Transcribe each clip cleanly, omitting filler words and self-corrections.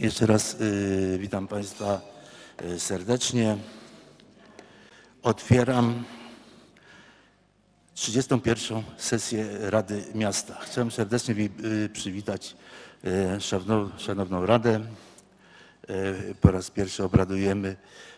Jeszcze raz witam Państwa serdecznie. Otwieram 31. sesję Rady Miasta. Chciałem serdecznie przywitać Szanowną Radę. Po raz pierwszy obradujemy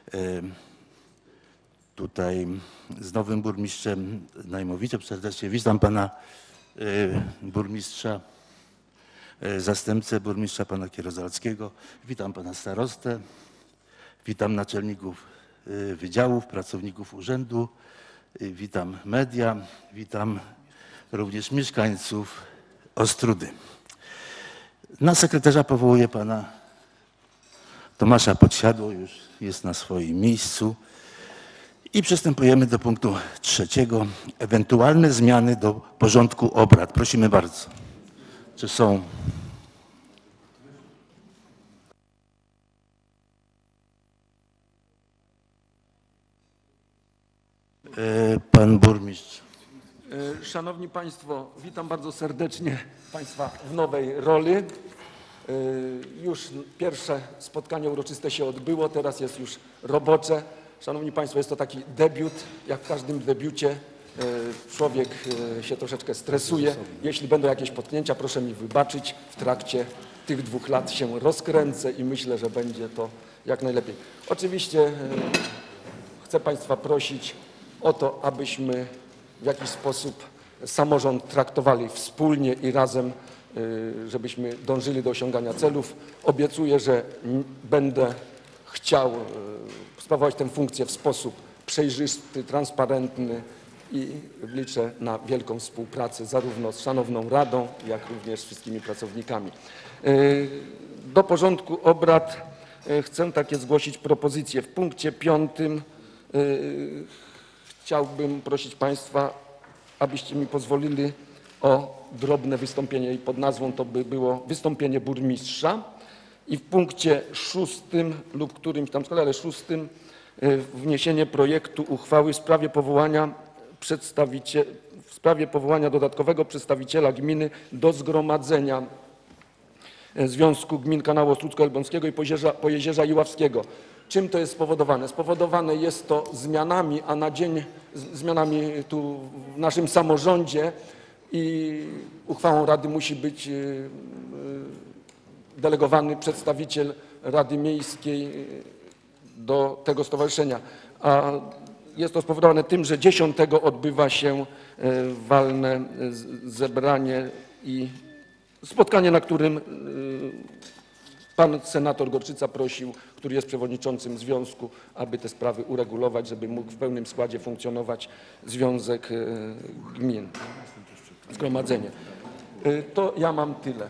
tutaj z nowym burmistrzem Najmowiczem. Serdecznie witam Pana burmistrza, zastępcę burmistrza Pana Kierozalskiego. Witam Pana starostę. Witam naczelników wydziałów, pracowników urzędu. Witam media. Witam również mieszkańców Ostródy. Na sekretarza powołuję Pana Tomasza Podsiadło, już jest na swoim miejscu. I przystępujemy do punktu 3. Ewentualne zmiany do porządku obrad. Prosimy bardzo. Czy są? Pan burmistrz. Szanowni Państwo, witam bardzo serdecznie Państwa w nowej roli. Już pierwsze spotkanie uroczyste się odbyło, teraz jest już robocze. Szanowni Państwo, jest to taki debiut, jak w każdym debiucie człowiek się troszeczkę stresuje. Jeśli będą jakieś potknięcia, proszę mi wybaczyć. W trakcie tych 2 lat się rozkręcę i myślę, że będzie to jak najlepiej. Oczywiście chcę Państwa prosić o to, abyśmy w jakiś sposób samorząd traktowali wspólnie i razem, żebyśmy dążyli do osiągania celów. Obiecuję, że będę chciał sprawować tę funkcję w sposób przejrzysty, transparentny i liczę na wielką współpracę zarówno z Szanowną Radą, jak również z wszystkimi pracownikami. Do porządku obrad chcę takie zgłosić propozycje. W punkcie 5 chciałbym prosić Państwa, abyście mi pozwolili o drobne wystąpienie i pod nazwą to by było wystąpienie burmistrza. I w punkcie 6 lub którymś tam składzie, ale 6 wniesienie projektu uchwały w sprawie powołania dodatkowego przedstawiciela gminy do zgromadzenia Związku Gmin Kanału Ostródzko-Elbląskiego i Pojezierza Iławskiego. Czym to jest spowodowane? Spowodowane jest to zmianami, a na dzień zmianami tu w naszym samorządzie i uchwałą Rady musi być delegowany przedstawiciel Rady Miejskiej do tego stowarzyszenia. A jest to spowodowane tym, że 10 odbywa się walne zebranie i spotkanie, na którym pan senator Gorczyca prosił, który jest przewodniczącym związku, aby te sprawy uregulować, żeby mógł w pełnym składzie funkcjonować Związek Gmin, zgromadzenie. To ja mam tyle.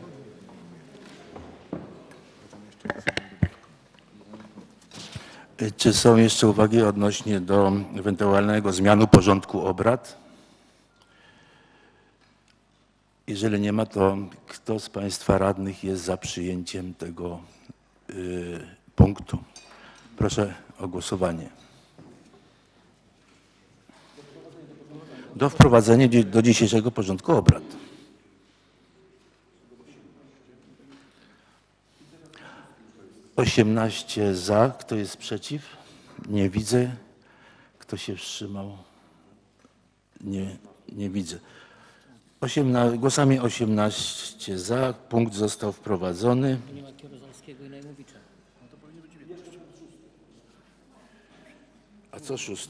Czy są jeszcze uwagi odnośnie do ewentualnego zmiany porządku obrad? Jeżeli nie ma, to kto z Państwa radnych jest za przyjęciem tego punktu? Proszę o głosowanie. Do wprowadzenia do dzisiejszego porządku obrad. (18 za). Kto jest przeciw? Nie widzę. Kto się wstrzymał? Nie widzę. Głosami 18 za. Punkt został wprowadzony. Nie ma Kierozalskiego i Najmowicza. A co 6?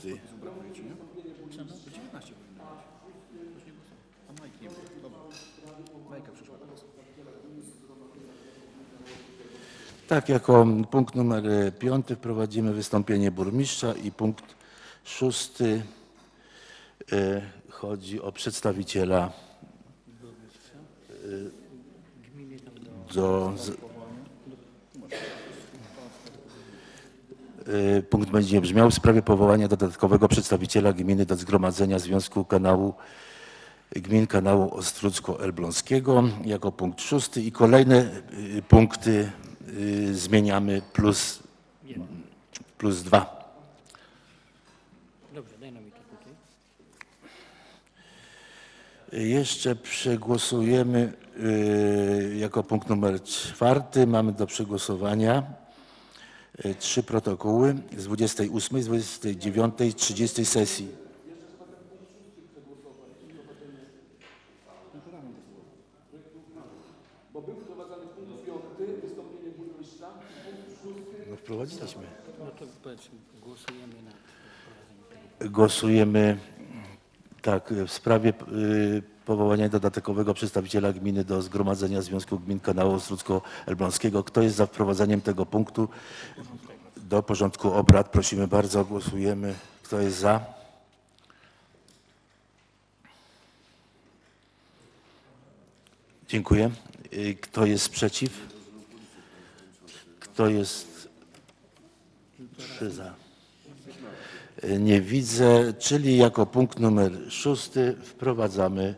Tak, jako punkt numer 5 wprowadzimy wystąpienie burmistrza i punkt 6 chodzi o przedstawiciela punkt będzie brzmiał: w sprawie powołania dodatkowego przedstawiciela gminy do zgromadzenia Związku Gmin Kanału Ostródzko-Elbląskiego jako punkt 6 i kolejne punkty zmieniamy plus 2. Dobrze, daj nam mi to tutaj. Jeszcze przegłosujemy jako punkt numer 4 mamy do przegłosowania 3 protokoły z 28, z 29, 30 sesji. Bo był wprowadzany punkt 5, wystąpienie burmistrza, punkt 6. No wprowadziliśmy. No to powiedzmy, głosujemy nad wprowadzeniem tego. Głosujemy tak w sprawie powołania dodatkowego przedstawiciela gminy do Zgromadzenia Związku Gmin Kanału Ostródzko-Elbląskiego. Kto jest za wprowadzeniem tego punktu do porządku obrad? Prosimy bardzo, głosujemy. Kto jest za? Dziękuję. Kto jest przeciw? Kto jest 3 za? Nie widzę, czyli jako punkt numer 6 wprowadzamy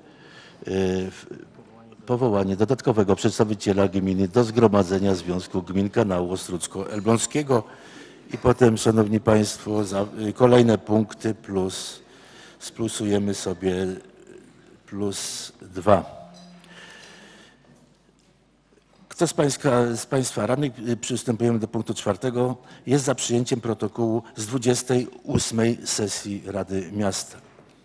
powołanie dodatkowego przedstawiciela gminy do Zgromadzenia Związku Gmin Kanału Ostródzko-Elbląskiego i potem, szanowni państwo, za kolejne punkty splusujemy sobie +2. Kto z Państwa radnych, przystępujemy do punktu 4, jest za przyjęciem protokołu z 28 sesji Rady Miasta?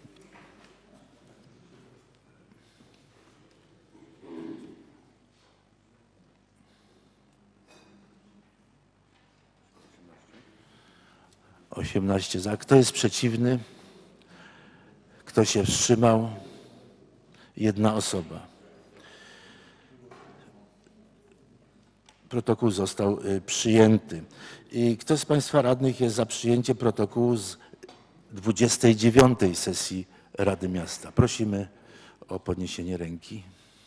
(18 za). Kto jest przeciwny? Kto się wstrzymał? 1 osoba. Protokół został przyjęty. I kto z Państwa radnych jest za przyjęciem protokołu z 29 sesji Rady Miasta? Prosimy o podniesienie ręki.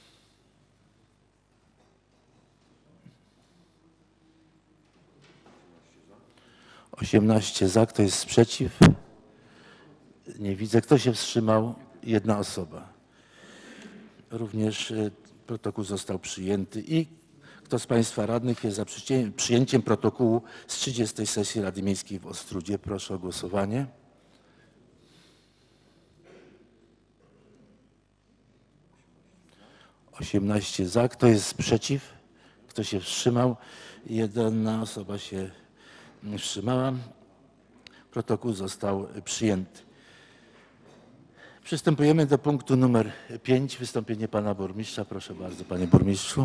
18 za. Kto jest przeciw? Nie widzę. Kto się wstrzymał? 1 osoba. Również protokół został przyjęty. I kto z Państwa radnych jest za przyjęciem protokołu z 30 sesji Rady Miejskiej w Ostródzie? Proszę o głosowanie. 18 za. Kto jest przeciw? Kto się wstrzymał? 1 osoba się wstrzymała. Protokół został przyjęty. Przystępujemy do punktu numer 5. Wystąpienie pana burmistrza. Proszę bardzo, panie burmistrzu.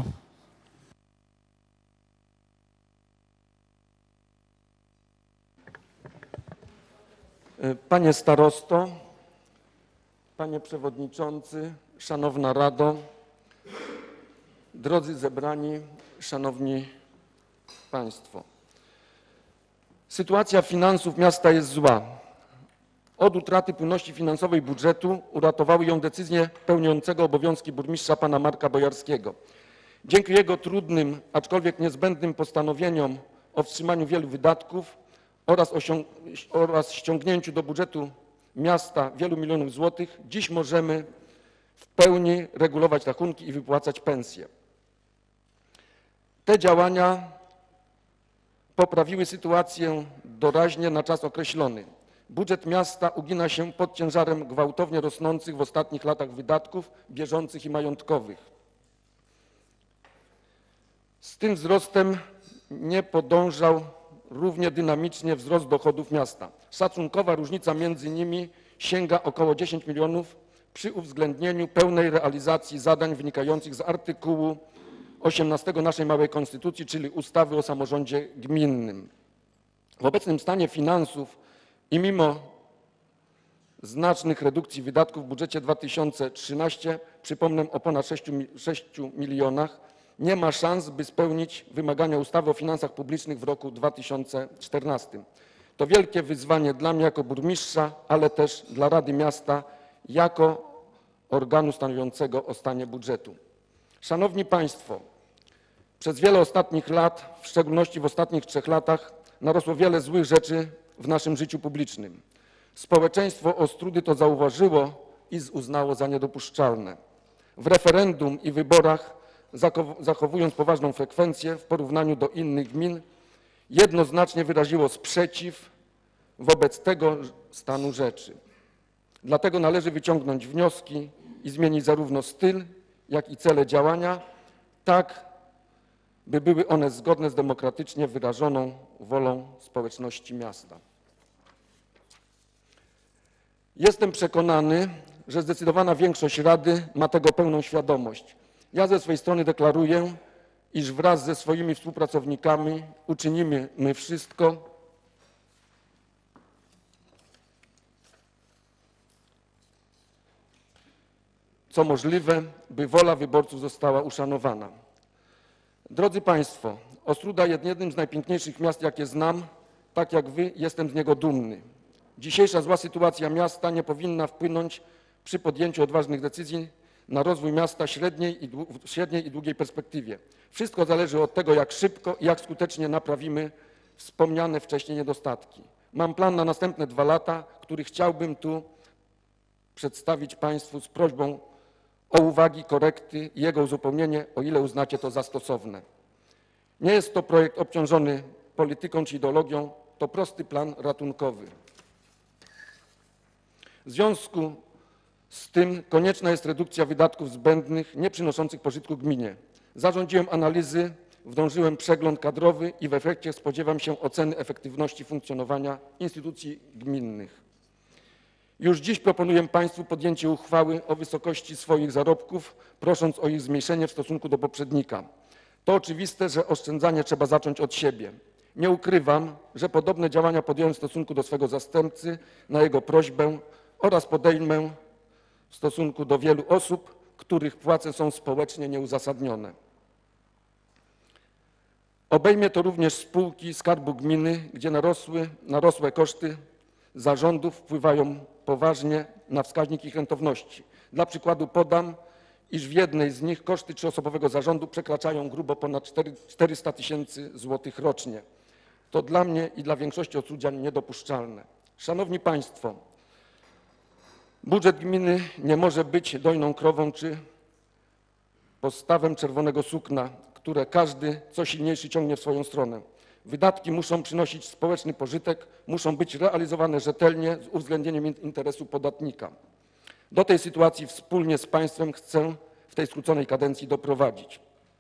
Panie starosto, panie przewodniczący, szanowna rado, drodzy zebrani, szanowni państwo. Sytuacja finansów miasta jest zła. Od utraty płynności finansowej budżetu uratowały ją decyzje pełniącego obowiązki burmistrza pana Marka Bojarskiego. Dzięki jego trudnym, aczkolwiek niezbędnym postanowieniom o wstrzymaniu wielu wydatków oraz ściągnięciu do budżetu miasta wielu milionów złotych, dziś możemy w pełni regulować rachunki i wypłacać pensje. Te działania poprawiły sytuację doraźnie na czas określony. Budżet miasta ugina się pod ciężarem gwałtownie rosnących w ostatnich latach wydatków bieżących i majątkowych. Z tym wzrostem nie podążał równie dynamicznie wzrost dochodów miasta. Szacunkowa różnica między nimi sięga około 10 milionów przy uwzględnieniu pełnej realizacji zadań wynikających z artykułu 18 naszej małej konstytucji, czyli ustawy o samorządzie gminnym. W obecnym stanie finansów i mimo znacznych redukcji wydatków w budżecie 2013, przypomnę o ponad 6 milionach, nie ma szans, by spełnić wymagania ustawy o finansach publicznych w roku 2014. To wielkie wyzwanie dla mnie jako burmistrza, ale też dla Rady Miasta jako organu stanowiącego o stanie budżetu. Szanowni Państwo, przez wiele ostatnich lat, w szczególności w ostatnich 3 latach, narosło wiele złych rzeczy w naszym życiu publicznym. Społeczeństwo Ostródy to zauważyło i uznało za niedopuszczalne. W referendum i wyborach, zachowując poważną frekwencję w porównaniu do innych gmin, jednoznacznie wyraziło sprzeciw wobec tego stanu rzeczy. Dlatego należy wyciągnąć wnioski i zmienić zarówno styl, jak i cele działania, tak by były one zgodne z demokratycznie wyrażoną wolą społeczności miasta. Jestem przekonany, że zdecydowana większość Rady ma tego pełną świadomość. Ja ze swojej strony deklaruję, iż wraz ze swoimi współpracownikami uczynimy wszystko, co możliwe, by wola wyborców została uszanowana. Drodzy Państwo, Ostróda jest jednym z najpiękniejszych miast, jakie znam. Tak jak Wy, jestem z niego dumny. Dzisiejsza zła sytuacja miasta nie powinna wpłynąć przy podjęciu odważnych decyzji na rozwój miasta w średniej i długiej perspektywie. Wszystko zależy od tego, jak szybko i jak skutecznie naprawimy wspomniane wcześniej niedostatki. Mam plan na następne 2 lata, który chciałbym tu przedstawić Państwu z prośbą o uwagi, korekty i jego uzupełnienie, o ile uznacie to za stosowne. Nie jest to projekt obciążony polityką czy ideologią, to prosty plan ratunkowy. W związku z tym konieczna jest redukcja wydatków zbędnych, nie przynoszących pożytku gminie. Zarządziłem analizy, wdążyłem przegląd kadrowy i w efekcie spodziewam się oceny efektywności funkcjonowania instytucji gminnych. Już dziś proponuję Państwu podjęcie uchwały o wysokości swoich zarobków, prosząc o ich zmniejszenie w stosunku do poprzednika. To oczywiste, że oszczędzanie trzeba zacząć od siebie. Nie ukrywam, że podobne działania podjąłem w stosunku do swego zastępcy na jego prośbę oraz podejmę w stosunku do wielu osób, których płace są społecznie nieuzasadnione. Obejmie to również spółki Skarbu Gminy, gdzie narosłe koszty zarządów wpływają poważnie na wskaźnik ich rentowności. Dla przykładu podam, iż w jednej z nich koszty 3-osobowego zarządu przekraczają grubo ponad 400 000 złotych rocznie. To dla mnie i dla większości odsudzian niedopuszczalne. Szanowni Państwo, budżet gminy nie może być dojną krową czy postawem czerwonego sukna, które każdy co silniejszy ciągnie w swoją stronę. Wydatki muszą przynosić społeczny pożytek, muszą być realizowane rzetelnie z uwzględnieniem interesu podatnika. Do tej sytuacji wspólnie z Państwem chcę w tej skróconej kadencji doprowadzić.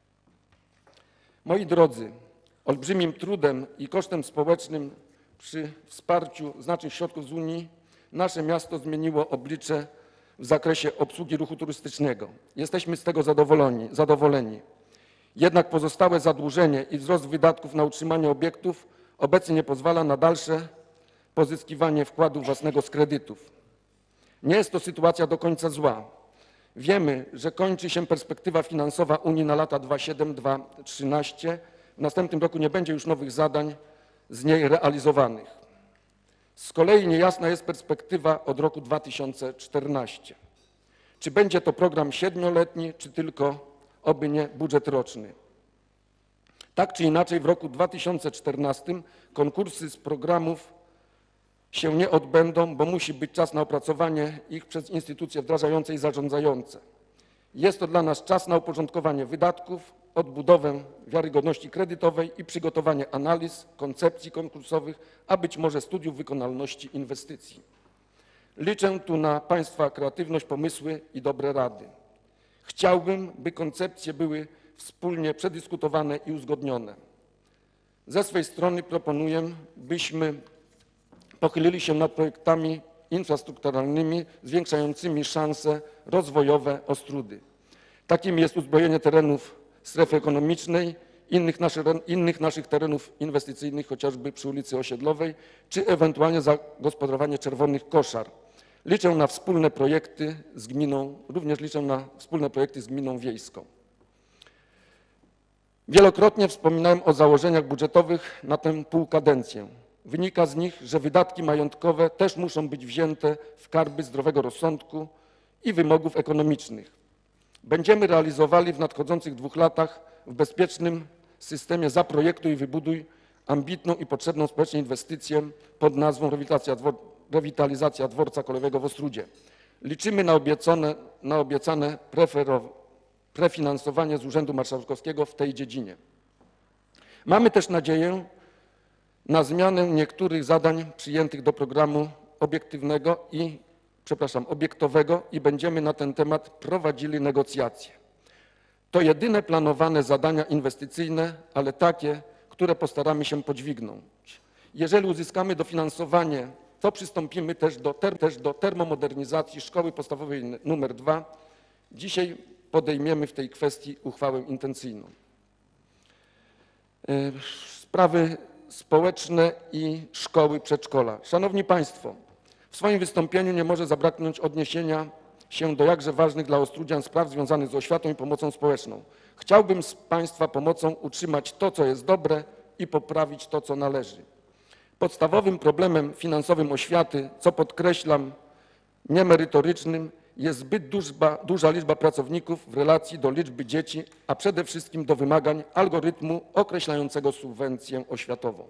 Moi drodzy, olbrzymim trudem i kosztem społecznym przy wsparciu znacznych środków z Unii nasze miasto zmieniło oblicze w zakresie obsługi ruchu turystycznego. Jesteśmy z tego zadowoleni. Jednak pozostałe zadłużenie i wzrost wydatków na utrzymanie obiektów obecnie nie pozwala na dalsze pozyskiwanie wkładu własnego z kredytów. Nie jest to sytuacja do końca zła. Wiemy, że kończy się perspektywa finansowa Unii na lata 2007-2013. W następnym roku nie będzie już nowych zadań z niej realizowanych. Z kolei niejasna jest perspektywa od roku 2014. Czy będzie to program 7-letni, czy tylko, oby nie, budżet roczny. Tak czy inaczej w roku 2014 konkursy z programów się nie odbędą, bo musi być czas na opracowanie ich przez instytucje wdrażające i zarządzające. Jest to dla nas czas na uporządkowanie wydatków, odbudowę wiarygodności kredytowej i przygotowanie analiz, koncepcji konkursowych, a być może studiów wykonalności inwestycji. Liczę tu na Państwa kreatywność, pomysły i dobre rady. Chciałbym, by koncepcje były wspólnie przedyskutowane i uzgodnione. Ze swej strony proponuję, byśmy pochylili się nad projektami infrastrukturalnymi zwiększającymi szanse rozwojowe Ostródy. Takim jest uzbrojenie terenów strefy ekonomicznej, innych naszych terenów inwestycyjnych, chociażby przy ulicy Osiedlowej, czy ewentualnie zagospodarowanie czerwonych koszar. Liczę na wspólne projekty z gminą, również liczę na wspólne projekty z gminą wiejską. Wielokrotnie wspominałem o założeniach budżetowych na tę półkadencję. Wynika z nich, że wydatki majątkowe też muszą być wzięte w karby zdrowego rozsądku i wymogów ekonomicznych. Będziemy realizowali w nadchodzących 2 latach w bezpiecznym systemie Zaprojektuj i wybuduj ambitną i potrzebną społecznie inwestycję pod nazwą rewitalizacja dworca kolejowego w Ostródzie. Liczymy na obiecane prefinansowanie z Urzędu Marszałkowskiego w tej dziedzinie. Mamy też nadzieję na zmianę niektórych zadań przyjętych do programu obiektowego i będziemy na ten temat prowadzili negocjacje. To jedyne planowane zadania inwestycyjne, ale takie, które postaramy się podźwignąć. Jeżeli uzyskamy dofinansowanie, to przystąpimy też do termomodernizacji szkoły podstawowej nr 2. Dzisiaj podejmiemy w tej kwestii uchwałę intencyjną. Sprawy społeczne i szkoły, przedszkola. Szanowni Państwo, w swoim wystąpieniu nie może zabraknąć odniesienia się do jakże ważnych dla Ostródzian spraw związanych z oświatą i pomocą społeczną. Chciałbym z Państwa pomocą utrzymać to, co jest dobre i poprawić to, co należy. Podstawowym problemem finansowym oświaty, co podkreślam, niemerytorycznym, jest zbyt duża liczba pracowników w relacji do liczby dzieci, a przede wszystkim do wymagań algorytmu określającego subwencję oświatową.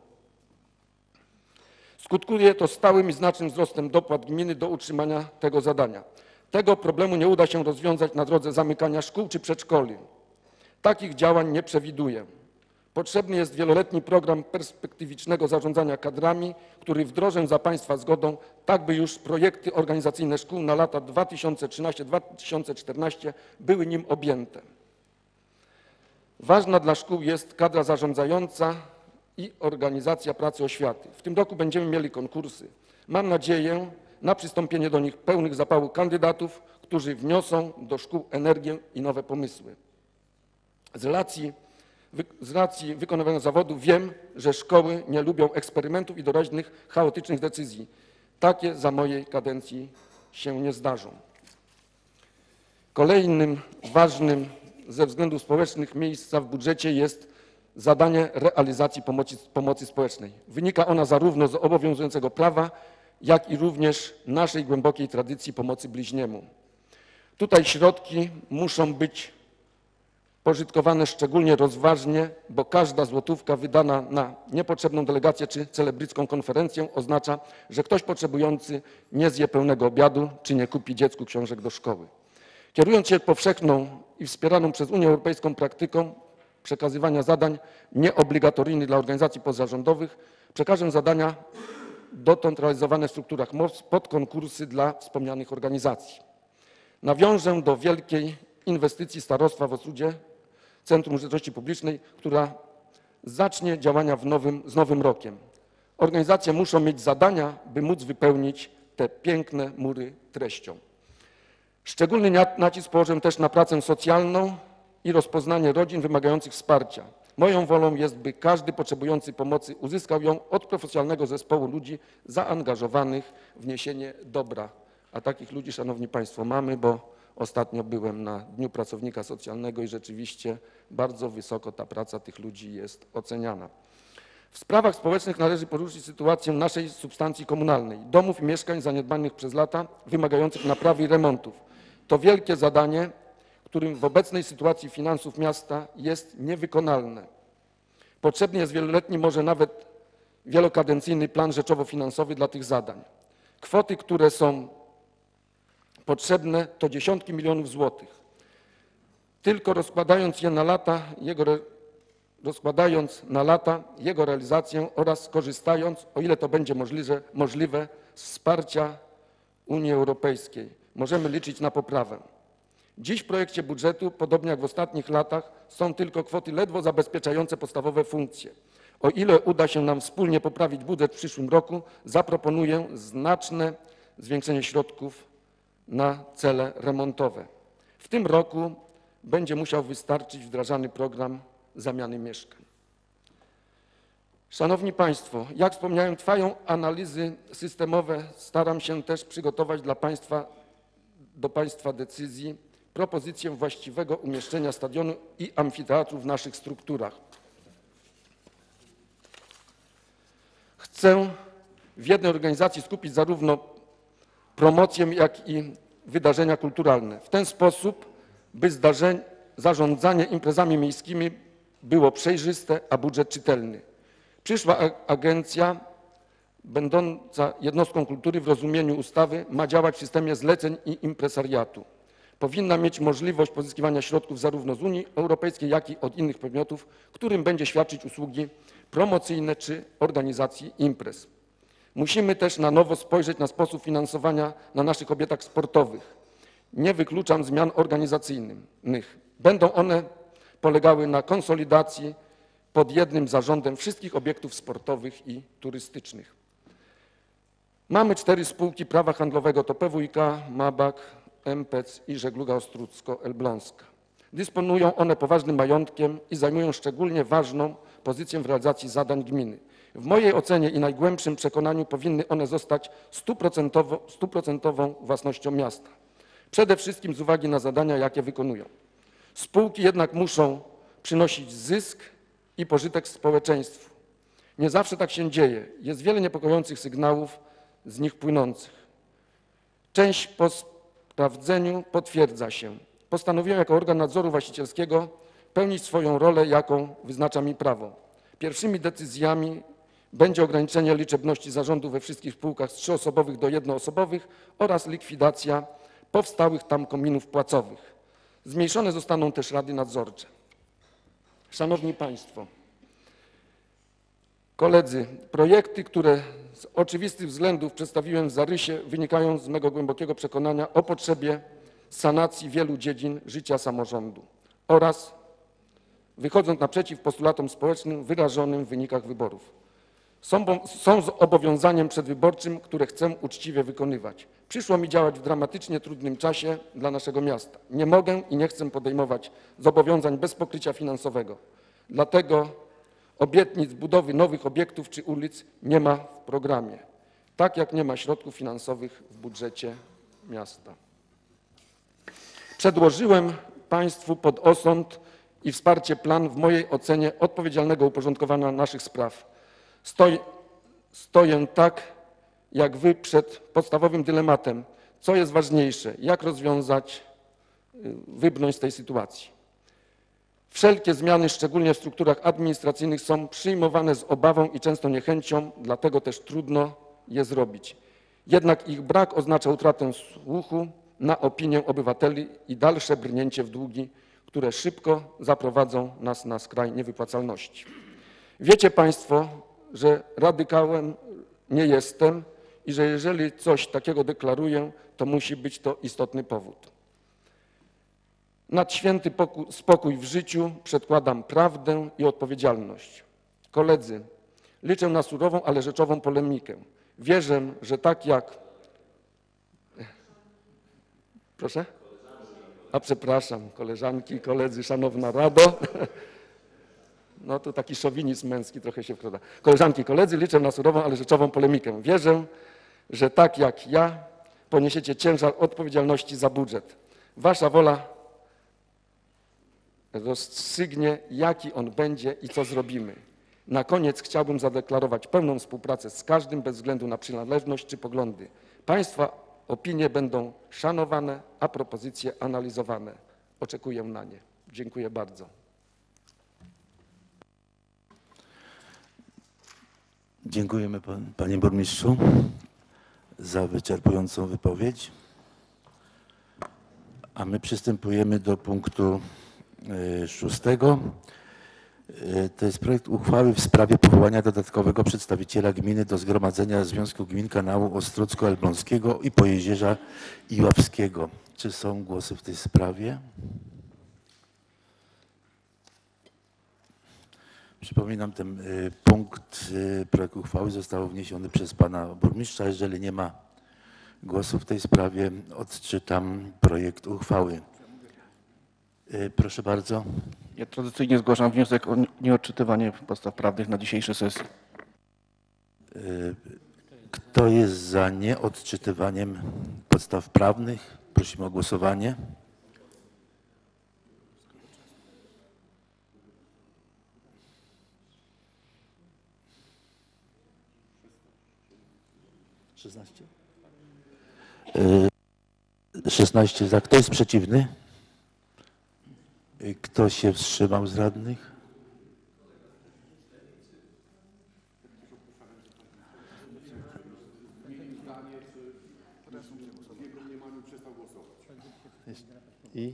Skutkuje to stałym i znacznym wzrostem dopłat gminy do utrzymania tego zadania. Tego problemu nie uda się rozwiązać na drodze zamykania szkół czy przedszkoli. Takich działań nie przewiduję. Potrzebny jest wieloletni program perspektywicznego zarządzania kadrami, który wdrożę za Państwa zgodą, tak by już projekty organizacyjne szkół na lata 2013-2014 były nim objęte. Ważna dla szkół jest kadra zarządzająca i organizacja pracy oświaty. W tym roku będziemy mieli konkursy. Mam nadzieję na przystąpienie do nich pełnych zapału kandydatów, którzy wniosą do szkół energię i nowe pomysły. Z racji wykonywania zawodu wiem, że szkoły nie lubią eksperymentów i doraźnych, chaotycznych decyzji. Takie za mojej kadencji się nie zdarzą. Kolejnym ważnym ze względów społecznych miejsca w budżecie jest zadanie realizacji pomocy społecznej. Wynika ona zarówno z obowiązującego prawa, jak i również naszej głębokiej tradycji pomocy bliźniemu. Tutaj środki muszą być pożytkowane szczególnie rozważnie, bo każda złotówka wydana na niepotrzebną delegację czy celebrycką konferencję oznacza, że ktoś potrzebujący nie zje pełnego obiadu czy nie kupi dziecku książek do szkoły. Kierując się powszechną i wspieraną przez Unię Europejską praktyką przekazywania zadań nieobligatoryjnych dla organizacji pozarządowych, przekażę zadania dotąd realizowane w strukturach MOPS pod konkursy dla wspomnianych organizacji. Nawiążę do wielkiej inwestycji starostwa w Ostródzie, Centrum Użyteczności Publicznej, która zacznie działania z nowym rokiem. Organizacje muszą mieć zadania, by móc wypełnić te piękne mury treścią. Szczególny nacisk położę też na pracę socjalną i rozpoznanie rodzin wymagających wsparcia. Moją wolą jest, by każdy potrzebujący pomocy uzyskał ją od profesjonalnego zespołu ludzi zaangażowanych w niesienie dobra. A takich ludzi, Szanowni Państwo, mamy, bo ostatnio byłem na Dniu Pracownika Socjalnego i rzeczywiście bardzo wysoko ta praca tych ludzi jest oceniana. W sprawach społecznych należy poruszyć sytuację naszej substancji komunalnej, domów i mieszkań zaniedbanych przez lata, wymagających naprawy i remontów. To wielkie zadanie, którym w obecnej sytuacji finansów miasta jest niewykonalne. Potrzebny jest wieloletni, może nawet wielokadencyjny plan rzeczowo-finansowy dla tych zadań. Kwoty, które są potrzebne, to dziesiątki milionów złotych. Tylko rozkładając na lata jego realizację oraz korzystając, o ile to będzie możliwe, z wsparcia Unii Europejskiej, możemy liczyć na poprawę. Dziś w projekcie budżetu, podobnie jak w ostatnich latach, są tylko kwoty ledwo zabezpieczające podstawowe funkcje. O ile uda się nam wspólnie poprawić budżet w przyszłym roku, zaproponuję znaczne zwiększenie środków na cele remontowe. W tym roku będzie musiał wystarczyć wdrażany program zamiany mieszkań. Szanowni Państwo, jak wspomniałem, trwają analizy systemowe. Staram się też przygotować do Państwa decyzji propozycję właściwego umieszczenia stadionu i amfiteatru w naszych strukturach. Chcę w jednej organizacji skupić zarówno promocję, jak i wydarzenia kulturalne. W ten sposób, by zarządzanie imprezami miejskimi było przejrzyste, a budżet czytelny. Przyszła agencja, będąca jednostką kultury w rozumieniu ustawy, ma działać w systemie zleceń i impresariatu. Powinna mieć możliwość pozyskiwania środków zarówno z Unii Europejskiej, jak i od innych podmiotów, którym będzie świadczyć usługi promocyjne czy organizacji imprez. Musimy też na nowo spojrzeć na sposób finansowania na naszych obiektach sportowych. Nie wykluczam zmian organizacyjnych. Będą one polegały na konsolidacji pod jednym zarządem wszystkich obiektów sportowych i turystycznych. Mamy 4 spółki prawa handlowego, to PWiK, MABAK, MPEC i Żegluga Ostrucko-Elbląska. Dysponują one poważnym majątkiem i zajmują szczególnie ważną pozycję w realizacji zadań gminy. W mojej ocenie i najgłębszym przekonaniu powinny one zostać stuprocentową własnością miasta. Przede wszystkim z uwagi na zadania, jakie wykonują. Spółki jednak muszą przynosić zysk i pożytek społeczeństwu. Nie zawsze tak się dzieje. Jest wiele niepokojących sygnałów z nich płynących. Część po sprawdzeniu potwierdza się. Postanowiłem jako organ nadzoru właścicielskiego pełnić swoją rolę, jaką wyznacza mi prawo. Pierwszymi decyzjami będzie ograniczenie liczebności zarządu we wszystkich spółkach z 3-osobowych do 1-osobowych oraz likwidacja powstałych tam kominów płacowych. Zmniejszone zostaną też rady nadzorcze. Szanowni Państwo, koledzy, projekty, które z oczywistych względów przedstawiłem w zarysie, wynikają z mego głębokiego przekonania o potrzebie sanacji wielu dziedzin życia samorządu oraz wychodząc naprzeciw postulatom społecznym wyrażonym w wynikach wyborów. Są zobowiązaniem przedwyborczym, które chcę uczciwie wykonywać. Przyszło mi działać w dramatycznie trudnym czasie dla naszego miasta. Nie mogę i nie chcę podejmować zobowiązań bez pokrycia finansowego. Dlatego obietnic budowy nowych obiektów czy ulic nie ma w programie, tak jak nie ma środków finansowych w budżecie miasta. Przedłożyłem Państwu pod osąd i wsparcie plan w mojej ocenie odpowiedzialnego uporządkowania naszych spraw. Stoję tak jak Wy przed podstawowym dylematem, co jest ważniejsze, jak rozwiązać, wybrnąć z tej sytuacji. Wszelkie zmiany, szczególnie w strukturach administracyjnych, są przyjmowane z obawą i często niechęcią, dlatego też trudno je zrobić. Jednak ich brak oznacza utratę słuchu na opinię obywateli i dalsze brnięcie w długi, które szybko zaprowadzą nas na skraj niewypłacalności. Wiecie Państwo, że radykałem nie jestem i że jeżeli coś takiego deklaruję, to musi być to istotny powód. Nad święty spokój w życiu przedkładam prawdę i odpowiedzialność. Koledzy, liczę na surową, ale rzeczową polemikę. Wierzę, że tak jak... Proszę? A przepraszam, koleżanki, koledzy, szanowna Rado. No to taki szowinizm męski trochę się wkrada. Koleżanki i koledzy, liczę na surową, ale rzeczową polemikę. Wierzę, że tak jak ja poniesiecie ciężar odpowiedzialności za budżet. Wasza wola rozstrzygnie, jaki on będzie i co zrobimy. Na koniec chciałbym zadeklarować pełną współpracę z każdym bez względu na przynależność czy poglądy. Państwa opinie będą szanowane, a propozycje analizowane. Oczekuję na nie. Dziękuję bardzo. Dziękujemy Panie Burmistrzu za wyczerpującą wypowiedź. A my przystępujemy do punktu 6. To jest projekt uchwały w sprawie powołania dodatkowego przedstawiciela gminy do Zgromadzenia Związku Gmin Kanału Ostrucko-Elbląskiego i Pojezierza Iławskiego. Czy są głosy w tej sprawie? Przypominam, ten punkt projektu uchwały został wniesiony przez Pana Burmistrza. Jeżeli nie ma głosu w tej sprawie, odczytam projekt uchwały. Proszę bardzo. Ja tradycyjnie zgłaszam wniosek o nieodczytywanie podstaw prawnych na dzisiejszej sesji. Kto jest za nieodczytywaniem podstaw prawnych? Prosimy o głosowanie. Yy, 16 za. Kto jest przeciwny? Kto się wstrzymał z radnych? I?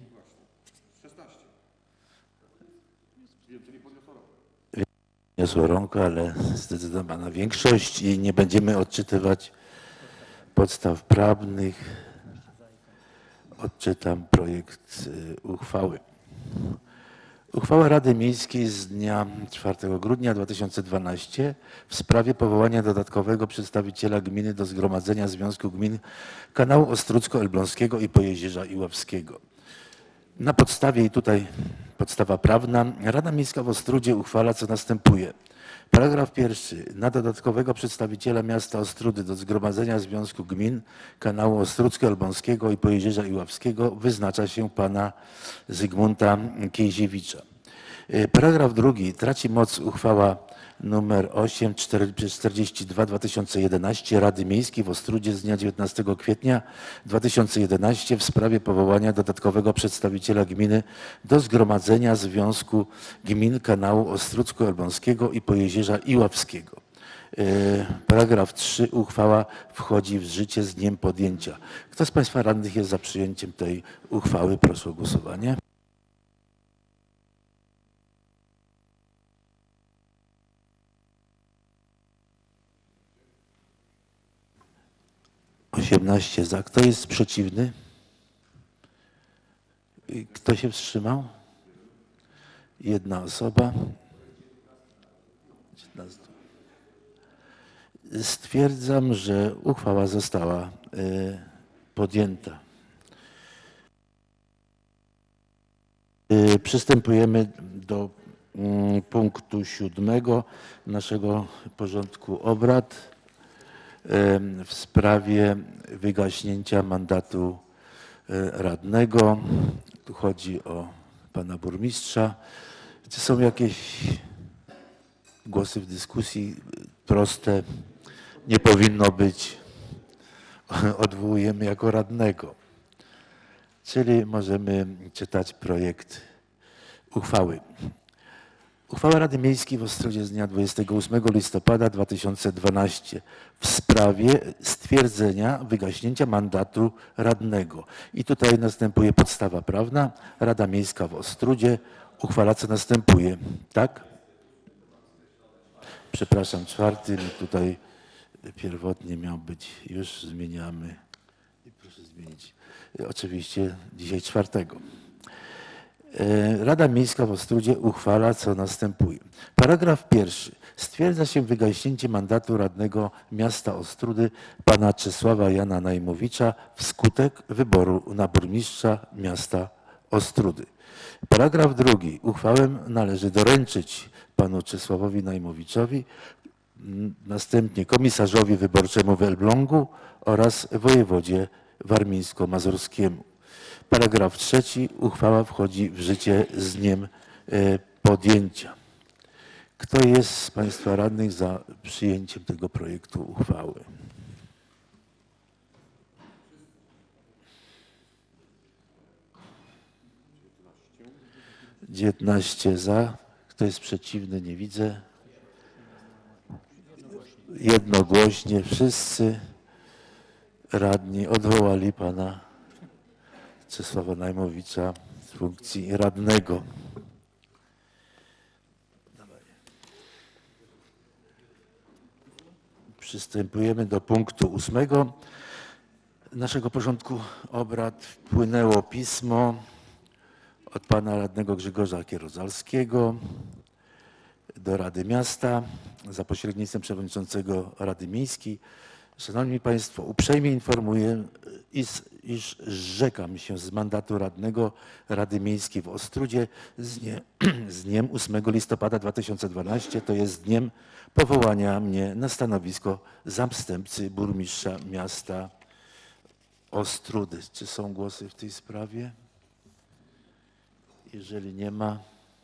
16. Podniosło rąkę, ale zdecydowana większość i nie będziemy odczytywać podstaw prawnych. Odczytam projekt uchwały. Uchwała Rady Miejskiej z dnia 4 grudnia 2012 w sprawie powołania dodatkowego przedstawiciela gminy do Zgromadzenia Związku Gmin Kanału Ostródzko-Elbląskiego i Pojezierza Iławskiego. Na podstawie, i tutaj podstawa prawna, Rada Miejska w Ostródzie uchwala, co następuje. Paragraf pierwszy. Na dodatkowego przedstawiciela miasta Ostródy do Zgromadzenia Związku Gmin Kanału Ostródzko-Elbląskiego i Pojezierza Iławskiego wyznacza się pana Zygmunta Kiejziewicza. Paragraf drugi. Traci moc uchwała nr 8/42/2011 Rady Miejskiej w Ostródzie z dnia 19 kwietnia 2011 w sprawie powołania dodatkowego przedstawiciela gminy do Zgromadzenia Związku Gmin Kanału Ostródzko-Elbląskiego i Pojezierza Iławskiego. Paragraf 3. Uchwała wchodzi w życie z dniem podjęcia. Kto z państwa radnych jest za przyjęciem tej uchwały? Proszę o głosowanie. 18 za. Kto jest przeciwny? Kto się wstrzymał? Jedna osoba. Stwierdzam, że uchwała została podjęta. Przystępujemy do punktu 7 naszego porządku obrad w sprawie wygaśnięcia mandatu radnego. Tu chodzi o pana burmistrza. Czy są jakieś głosy w dyskusji? Proste. Nie powinno być. Odwołujemy jako radnego. Czyli możemy czytać projekt uchwały. Uchwała Rady Miejskiej w Ostrodzie z dnia 28 listopada 2012 w sprawie stwierdzenia wygaśnięcia mandatu radnego. I tutaj następuje podstawa prawna. Rada Miejska w Ostródzie uchwala, co następuje. Tak? Przepraszam, 4. Tutaj pierwotnie miał być, już zmieniamy. Proszę zmienić. Oczywiście dzisiaj 4. Rada Miejska w Ostródzie uchwala, co następuje. Paragraf 1. Stwierdza się wygaśnięcie mandatu radnego miasta Ostródy pana Czesława Jana Najmowicza wskutek wyboru na burmistrza miasta Ostródy. Paragraf 2. Uchwałę należy doręczyć panu Czesławowi Najmowiczowi, następnie komisarzowi wyborczemu w Elblągu oraz wojewodzie warmińsko-mazurskiemu. Paragraf 3. Uchwała wchodzi w życie z dniem podjęcia. Kto jest z państwa radnych za przyjęciem tego projektu uchwały? Dziewiętnaście za. Kto jest przeciwny? Nie widzę. Jednogłośnie wszyscy radni odwołali pana Czesława Najmowicza z funkcji radnego. Przystępujemy do punktu 8 naszego porządku obrad. Wpłynęło pismo od pana radnego Grzegorza Kierozalskiego do Rady Miasta za pośrednictwem przewodniczącego Rady Miejskiej. Szanowni Państwo, uprzejmie informuję, iż zrzekam się z mandatu radnego Rady Miejskiej w Ostródzie z dniem 8 listopada 2012, to jest dniem powołania mnie na stanowisko zastępcy burmistrza miasta Ostródy. Czy są głosy w tej sprawie? Jeżeli nie ma,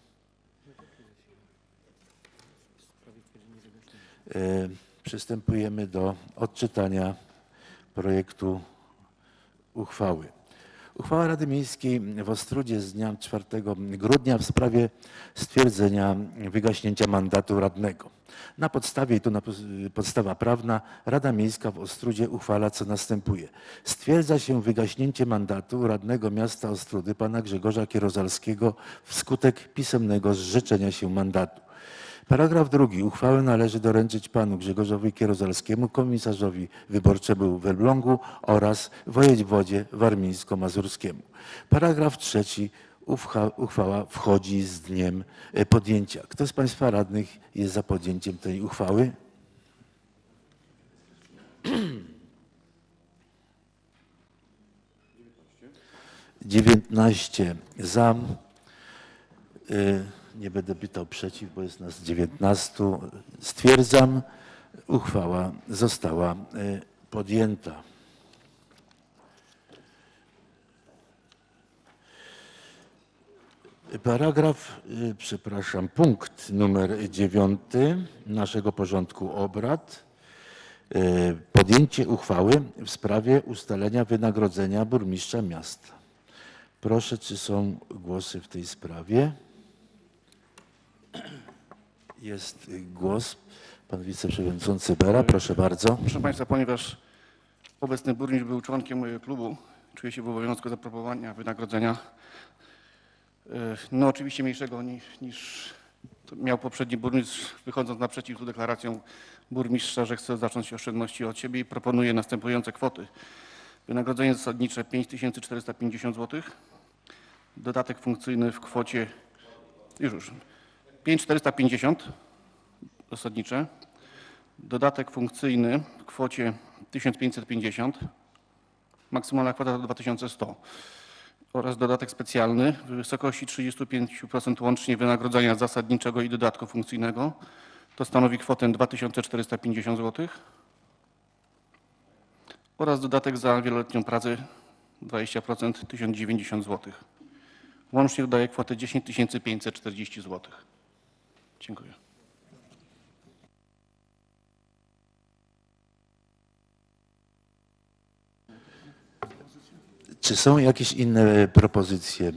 przystępujemy do odczytania projektu uchwały. Uchwała Rady Miejskiej w Ostródzie z dnia 4 grudnia w sprawie stwierdzenia wygaśnięcia mandatu radnego. Na podstawie, i tu podstawa prawna, Rada Miejska w Ostródzie uchwala, co następuje. Stwierdza się wygaśnięcie mandatu radnego miasta Ostródy pana Grzegorza Kierozalskiego wskutek pisemnego zrzeczenia się mandatu. Paragraf 2. Uchwałę należy doręczyć panu Grzegorzowi Kierozalskiemu, komisarzowi wyborczemu w Elblągu oraz wojewodzie warmińsko-mazurskiemu. Paragraf 3. Uchwała wchodzi z dniem podjęcia. Kto z państwa radnych jest za podjęciem tej uchwały? Dziewiętnaście za. Nie będę pytał przeciw, bo jest nas 19. Stwierdzam, uchwała została podjęta. Punkt numer 9 naszego porządku obrad. Podjęcie uchwały w sprawie ustalenia wynagrodzenia burmistrza miasta. Proszę, czy są głosy w tej sprawie? Jest głos. Pan wiceprzewodniczący Bera, proszę bardzo. Proszę Państwa, ponieważ obecny burmistrz był członkiem mojego klubu, czuję się w obowiązku zaproponowania wynagrodzenia, no oczywiście mniejszego niż miał poprzedni burmistrz, wychodząc naprzeciw tu deklaracją burmistrza, że chce zacząć oszczędności od siebie i proponuje następujące kwoty. Wynagrodzenie zasadnicze 5450 zł, dodatek funkcyjny w kwocie, już 5450 zasadnicze, dodatek funkcyjny w kwocie 1550, maksymalna kwota to 2100 oraz dodatek specjalny w wysokości 35% łącznie wynagrodzenia zasadniczego i dodatku funkcyjnego. To stanowi kwotę 2450 zł oraz dodatek za wieloletnią pracę 20% 1090 zł. Łącznie daje kwotę 10 540 zł. Dziękuję. Czy są jakieś inne propozycje?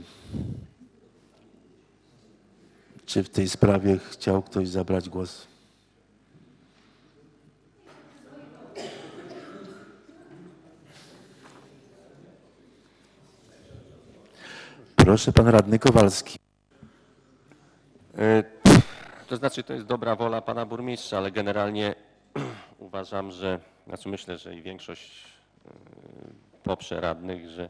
Czy w tej sprawie chciał ktoś zabrać głos? Proszę, pan radny Kowalski. To znaczy, to jest dobra wola pana burmistrza, ale generalnie uważam, że, znaczy myślę, że i większość poprze radnych, że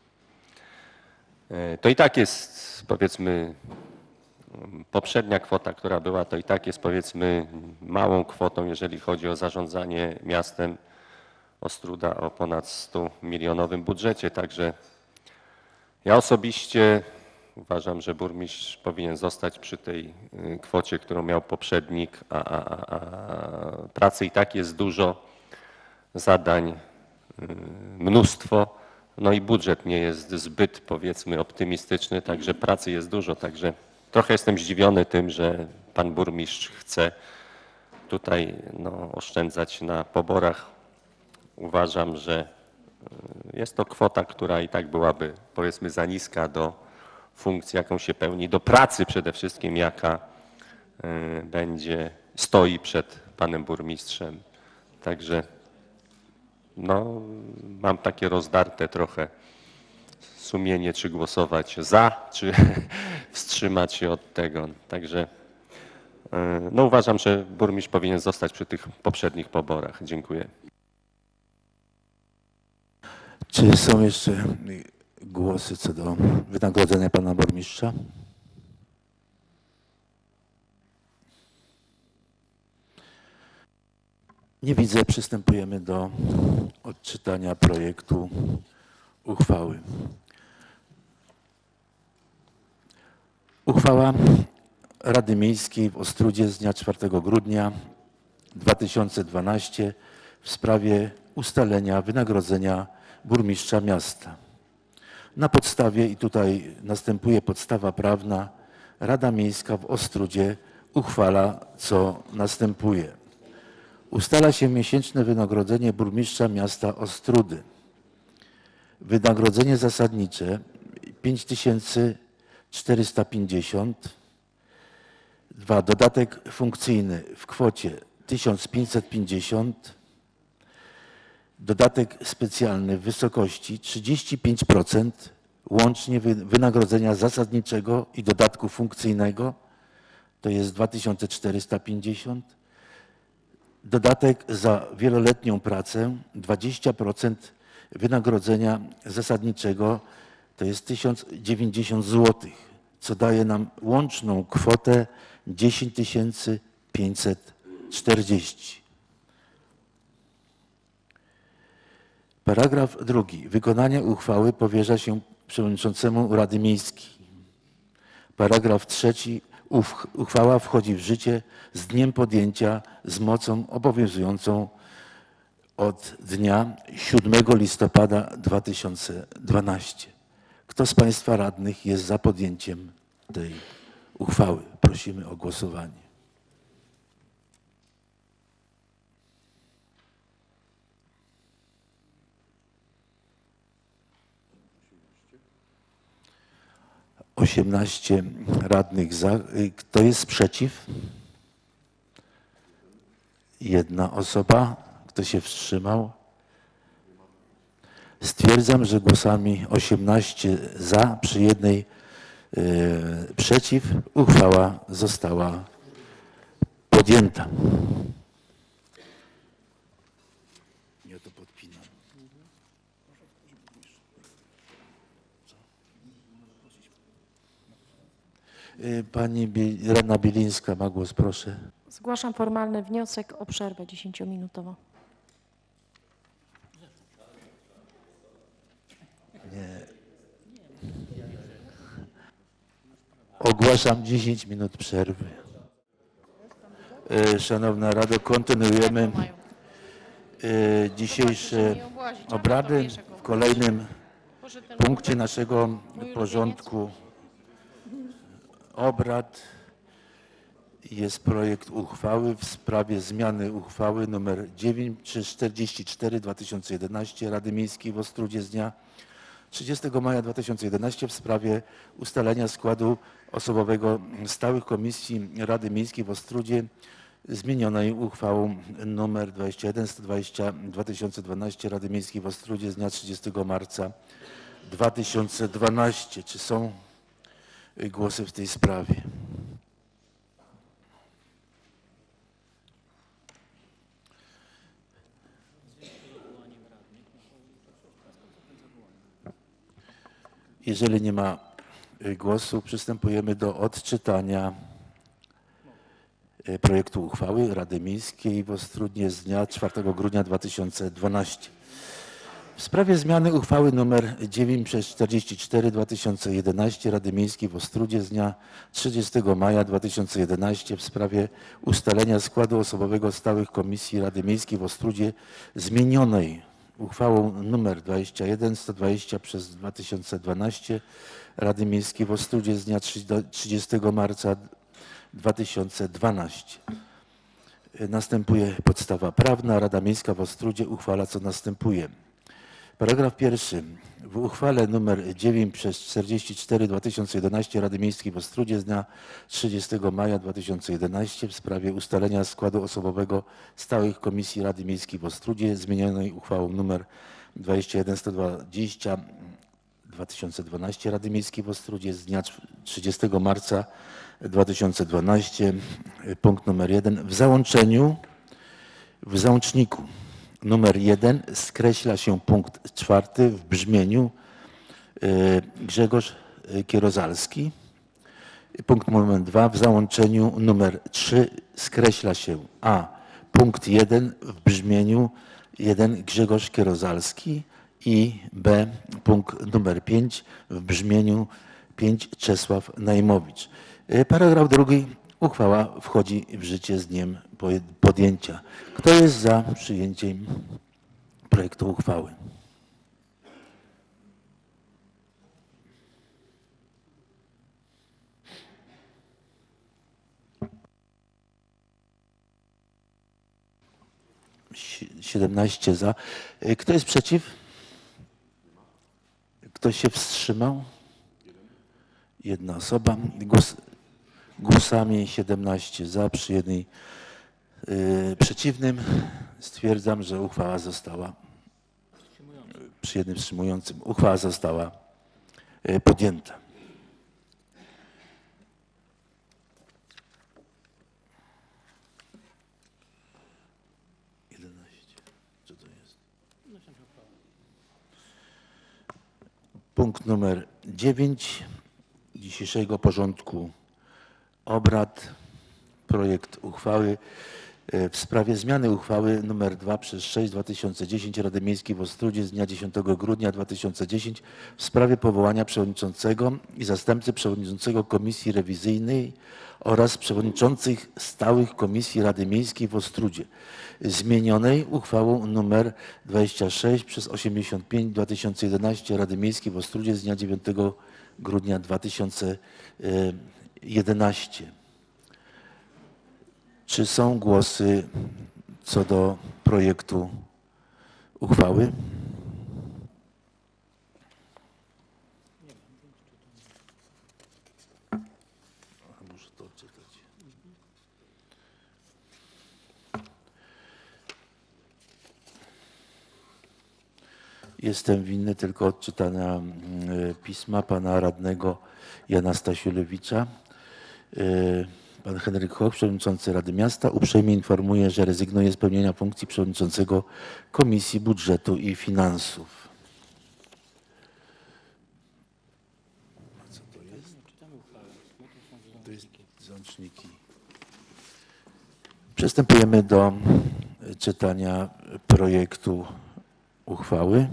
to i tak jest, powiedzmy, poprzednia kwota, która była, to i tak jest, powiedzmy, małą kwotą, jeżeli chodzi o zarządzanie miastem Ostróda o ponad 100-milionowym budżecie. Także ja osobiście uważam, że burmistrz powinien zostać przy tej kwocie, którą miał poprzednik, a pracy i tak jest dużo, zadań mnóstwo, no i budżet nie jest zbyt, powiedzmy, optymistyczny, także pracy jest dużo. Także trochę jestem zdziwiony tym, że pan burmistrz chce tutaj oszczędzać na poborach. Uważam, że jest to kwota, która i tak byłaby, powiedzmy, za niska do funkcji, jaką się pełni, do pracy przede wszystkim, jaka stoi przed panem burmistrzem. Także mam takie rozdarte trochę sumienie, czy głosować za, czy wstrzymać się od tego. Także uważam, że burmistrz powinien zostać przy tych poprzednich poborach. Dziękuję. Czy są jeszcze głosy co do wynagrodzenia pana burmistrza? Nie widzę. Przystępujemy do odczytania projektu uchwały. Uchwała Rady Miejskiej w Ostródzie z dnia 4 grudnia 2012 w sprawie ustalenia wynagrodzenia burmistrza miasta. Na podstawie, i tutaj następuje podstawa prawna, Rada Miejska w Ostródzie uchwala, co następuje. Ustala się miesięczne wynagrodzenie burmistrza miasta Ostródy. Wynagrodzenie zasadnicze 5450. Dodatek funkcyjny w kwocie 1550. Dodatek specjalny w wysokości 35% łącznie wynagrodzenia zasadniczego i dodatku funkcyjnego, to jest 2450. Dodatek za wieloletnią pracę 20% wynagrodzenia zasadniczego to jest 1090 zł, co daje nam łączną kwotę 10 540. Paragraf drugi. Wykonanie uchwały powierza się przewodniczącemu Rady Miejskiej. Paragraf trzeci. Uchwała wchodzi w życie z dniem podjęcia z mocą obowiązującą od dnia 7 listopada 2012. Kto z Państwa radnych jest za podjęciem tej uchwały? Prosimy o głosowanie. Osiemnaście radnych za. Kto jest przeciw? Jedna osoba. Kto się wstrzymał? Stwierdzam, że głosami 18 za przy jednej przeciw uchwała została podjęta. Ja to podpinam. Pani radna Bilińska ma głos, proszę. Zgłaszam formalny wniosek o przerwę 10-minutową. Ogłaszam 10 minut przerwy. Szanowna Rado, kontynuujemy dzisiejsze obrady. W kolejnym punkcie naszego porządku obrad jest projekt uchwały w sprawie zmiany uchwały nr 944/2011 Rady Miejskiej w Ostródzie z dnia 30 maja 2011 w sprawie ustalenia składu osobowego stałych komisji Rady Miejskiej w Ostródzie zmienionej uchwałą nr 21/2012 Rady Miejskiej w Ostródzie z dnia 30 marca 2012. Czy są głosy w tej sprawie? Jeżeli nie ma głosu, przystępujemy do odczytania projektu uchwały Rady Miejskiej w Ostródzie z dnia 4 grudnia 2012. W sprawie zmiany uchwały nr 9/44/2011 Rady Miejskiej w Ostródzie z dnia 30 maja 2011 w sprawie ustalenia składu osobowego stałych komisji Rady Miejskiej w Ostródzie zmienionej uchwałą nr 21/120/2012 Rady Miejskiej w Ostródzie z dnia 30 marca 2012. Następuje podstawa prawna. Rada Miejska w Ostródzie uchwala, co następuje. Paragraf pierwszy. W uchwale nr 9/44/2011 Rady Miejskiej w Ostródzie z dnia 30 maja 2011 w sprawie ustalenia składu osobowego stałych komisji Rady Miejskiej w Ostródzie zmienionej uchwałą nr 21/120/2012 Rady Miejskiej w Ostródzie z dnia 30 marca 2012. Punkt numer 1. W załączniku numer 1 skreśla się punkt 4 w brzmieniu Grzegorz Kierozalski. Punkt numer 2 w załączeniu numer 3 skreśla się punkt 1 w brzmieniu 1 Grzegorz Kierozalski i punkt numer 5 w brzmieniu 5 Czesław Najmowicz. Paragraf drugi. Uchwała wchodzi w życie z dniem podjęcia. Kto jest za przyjęciem projektu uchwały? Siedemnaście za. Kto jest przeciw? Kto się wstrzymał? Jedna osoba. Głosami 17 za, przy jednej przeciwnym. Stwierdzam, że uchwała została, przy jednym wstrzymującym, uchwała została podjęta. Co to jest? Punkt numer 9 dzisiejszego porządku obrad. Projekt uchwały w sprawie zmiany uchwały nr 2/6/2010 Rady Miejskiej w Ostródzie z dnia 10 grudnia 2010 w sprawie powołania przewodniczącego i zastępcy przewodniczącego Komisji Rewizyjnej oraz przewodniczących stałych Komisji Rady Miejskiej w Ostródzie, zmienionej uchwałą nr 26/85/2011 Rady Miejskiej w Ostródzie z dnia 9 grudnia 2011. Czy są głosy co do projektu uchwały? Muszę to odczytać. Jestem winny tylko odczytania pisma pana radnego Jana Stasiulewicza. Pan Henryk Hoch, przewodniczący Rady Miasta, uprzejmie informuje, że rezygnuje z pełnienia funkcji przewodniczącego Komisji Budżetu i Finansów. Co to jest? To jest załączniki. Przystępujemy do czytania projektu uchwały.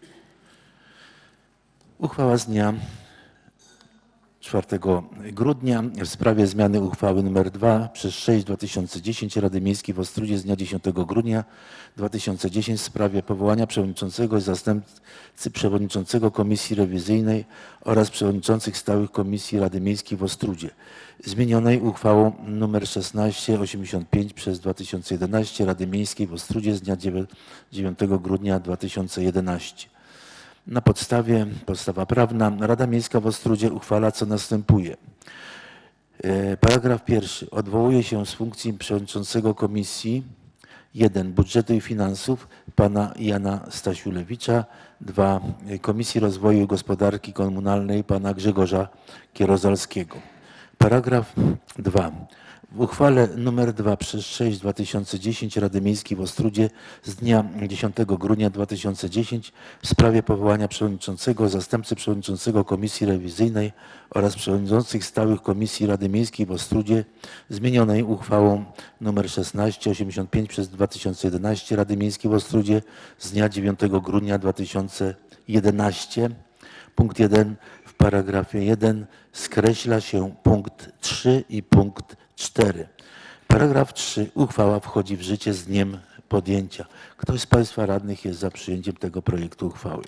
Uchwała z dnia 4 grudnia w sprawie zmiany uchwały nr 2/6/2010 Rady Miejskiej w Ostródzie z dnia 10 grudnia 2010 w sprawie powołania przewodniczącego i zastępcy przewodniczącego Komisji Rewizyjnej oraz przewodniczących stałych Komisji Rady Miejskiej w Ostródzie, zmienionej uchwałą nr 1685/2011 Rady Miejskiej w Ostródzie z dnia 9 grudnia 2011. Na podstawa prawna Rada Miejska w Ostródzie uchwala, co następuje. Paragraf pierwszy. Odwołuje się z funkcji przewodniczącego Komisji 1. Budżetu i Finansów pana Jana Stasiulewicza. 2. Komisji Rozwoju i Gospodarki Komunalnej pana Grzegorza Kierozalskiego. Paragraf 2. W uchwale nr 2/6/2010 Rady Miejskiej w Ostródzie z dnia 10 grudnia 2010 w sprawie powołania przewodniczącego, zastępcy przewodniczącego Komisji Rewizyjnej oraz przewodniczących stałych Komisji Rady Miejskiej w Ostródzie, zmienionej uchwałą nr 1685/2011 Rady Miejskiej w Ostródzie z dnia 9 grudnia 2011. Punkt 1. W paragrafie 1 skreśla się punkt 3 i punkt 4. Paragraf 3. Uchwała wchodzi w życie z dniem podjęcia. Ktoś z państwa radnych jest za przyjęciem tego projektu uchwały?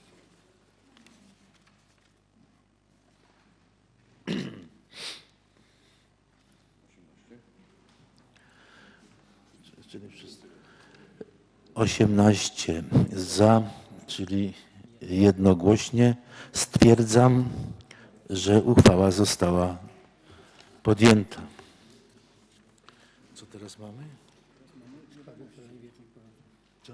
Osiemnaście za, czyli jednogłośnie. Stwierdzam, że uchwała została podjęta. Co teraz mamy? Co?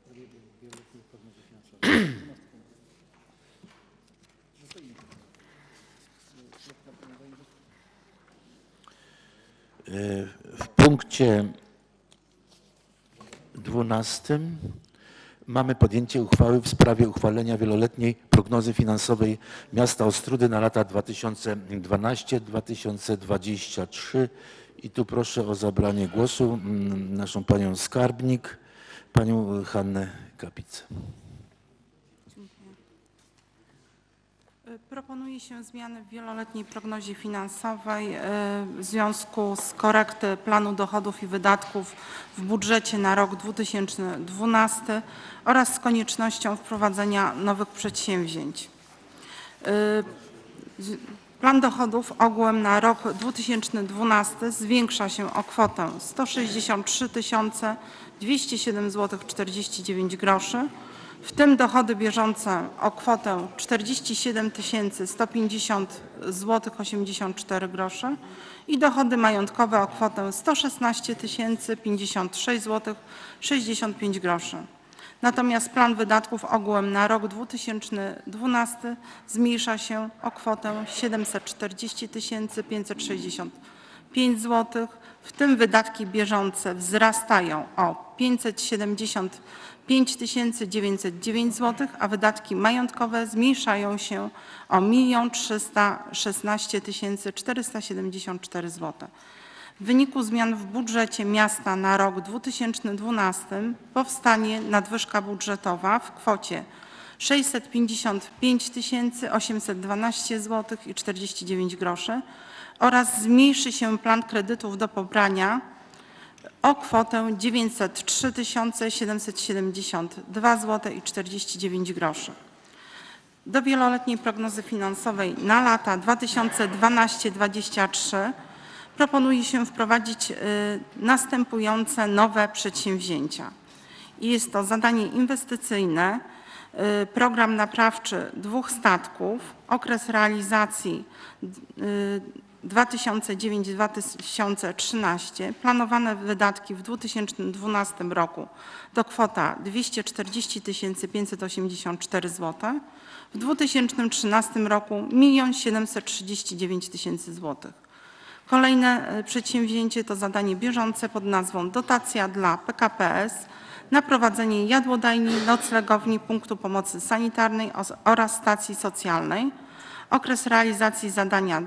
W punkcie 12 mamy podjęcie uchwały w sprawie uchwalenia wieloletniej prognozy finansowej miasta Ostródy na lata 2012-2023. I tu proszę o zabranie głosu naszą panią skarbnik, panią Hannę Kapicę. Proponuje się zmiany w wieloletniej prognozie finansowej w związku z korekty planu dochodów i wydatków w budżecie na rok 2012 oraz z koniecznością wprowadzenia nowych przedsięwzięć. Plan dochodów ogółem na rok 2012 zwiększa się o kwotę 163 207 zł 49 groszy, w tym dochody bieżące o kwotę 47 150 zł 84 grosze i dochody majątkowe o kwotę 116 056 zł 65 groszy. Natomiast plan wydatków ogółem na rok 2012 zmniejsza się o kwotę 740 565 zł, w tym wydatki bieżące wzrastają o 575 5909 zł, a wydatki majątkowe zmniejszają się o 1 316 474 zł. W wyniku zmian w budżecie miasta na rok 2012 powstanie nadwyżka budżetowa w kwocie 655 812 zł i 49 groszy oraz zmniejszy się plan kredytów do pobrania o kwotę 903 772 zł i 49 groszy. Do wieloletniej prognozy finansowej na lata 2012-2023 proponuje się wprowadzić następujące nowe przedsięwzięcia. Jest to zadanie inwestycyjne, program naprawczy 2 statków, okres realizacji 2009-2013, planowane wydatki w 2012 roku to kwota 240 584 zł, w 2013 roku 1 739 000 zł. Kolejne przedsięwzięcie to zadanie bieżące pod nazwą dotacja dla PKPS na prowadzenie jadłodajni, noclegowni, punktu pomocy sanitarnej oraz stacji socjalnej. Okres realizacji zadania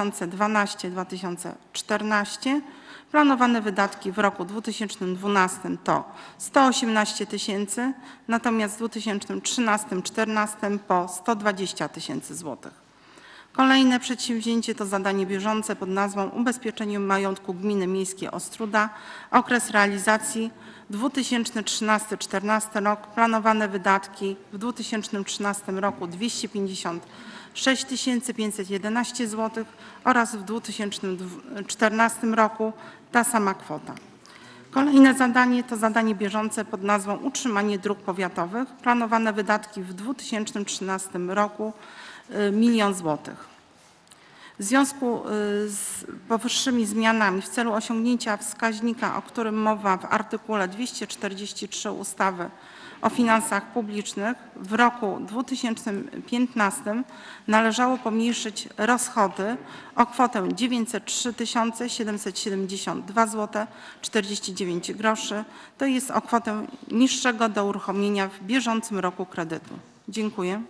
2012-2014. Planowane wydatki w roku 2012 to 118 000, natomiast w 2013-2014 po 120 000 zł. Kolejne przedsięwzięcie to zadanie bieżące pod nazwą ubezpieczenie majątku gminy miejskiej Ostróda. Okres realizacji 2013-2014 rok. Planowane wydatki w 2013 roku 256 511 zł oraz w 2014 roku ta sama kwota. Kolejne zadanie to zadanie bieżące pod nazwą utrzymanie dróg powiatowych. Planowane wydatki w 2013 roku 1 000 000 zł. W związku z powyższymi zmianami w celu osiągnięcia wskaźnika, o którym mowa w artykule 243 ustawy o finansach publicznych, w roku 2015 należało pomniejszyć rozchody o kwotę 903 772 zł 49 groszy. To jest o kwotę niższego do uruchomienia w bieżącym roku kredytu. Dziękuję.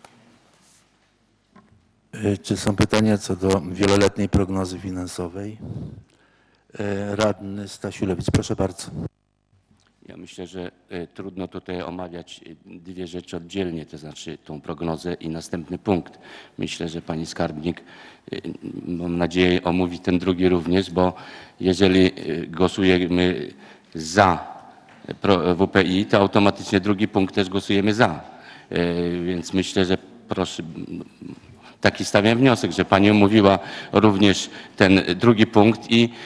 Czy są pytania co do wieloletniej prognozy finansowej? Radny Stasiulewicz, proszę bardzo. Ja myślę, że trudno tutaj omawiać dwie rzeczy oddzielnie, to znaczy tą prognozę i następny punkt. Myślę, że pani skarbnik, mam nadzieję, omówi ten drugi również, bo jeżeli głosujemy za WPI, to automatycznie drugi punkt też głosujemy za. Więc myślę, że proszę, taki stawiam wniosek, że pani omówiła również ten drugi punkt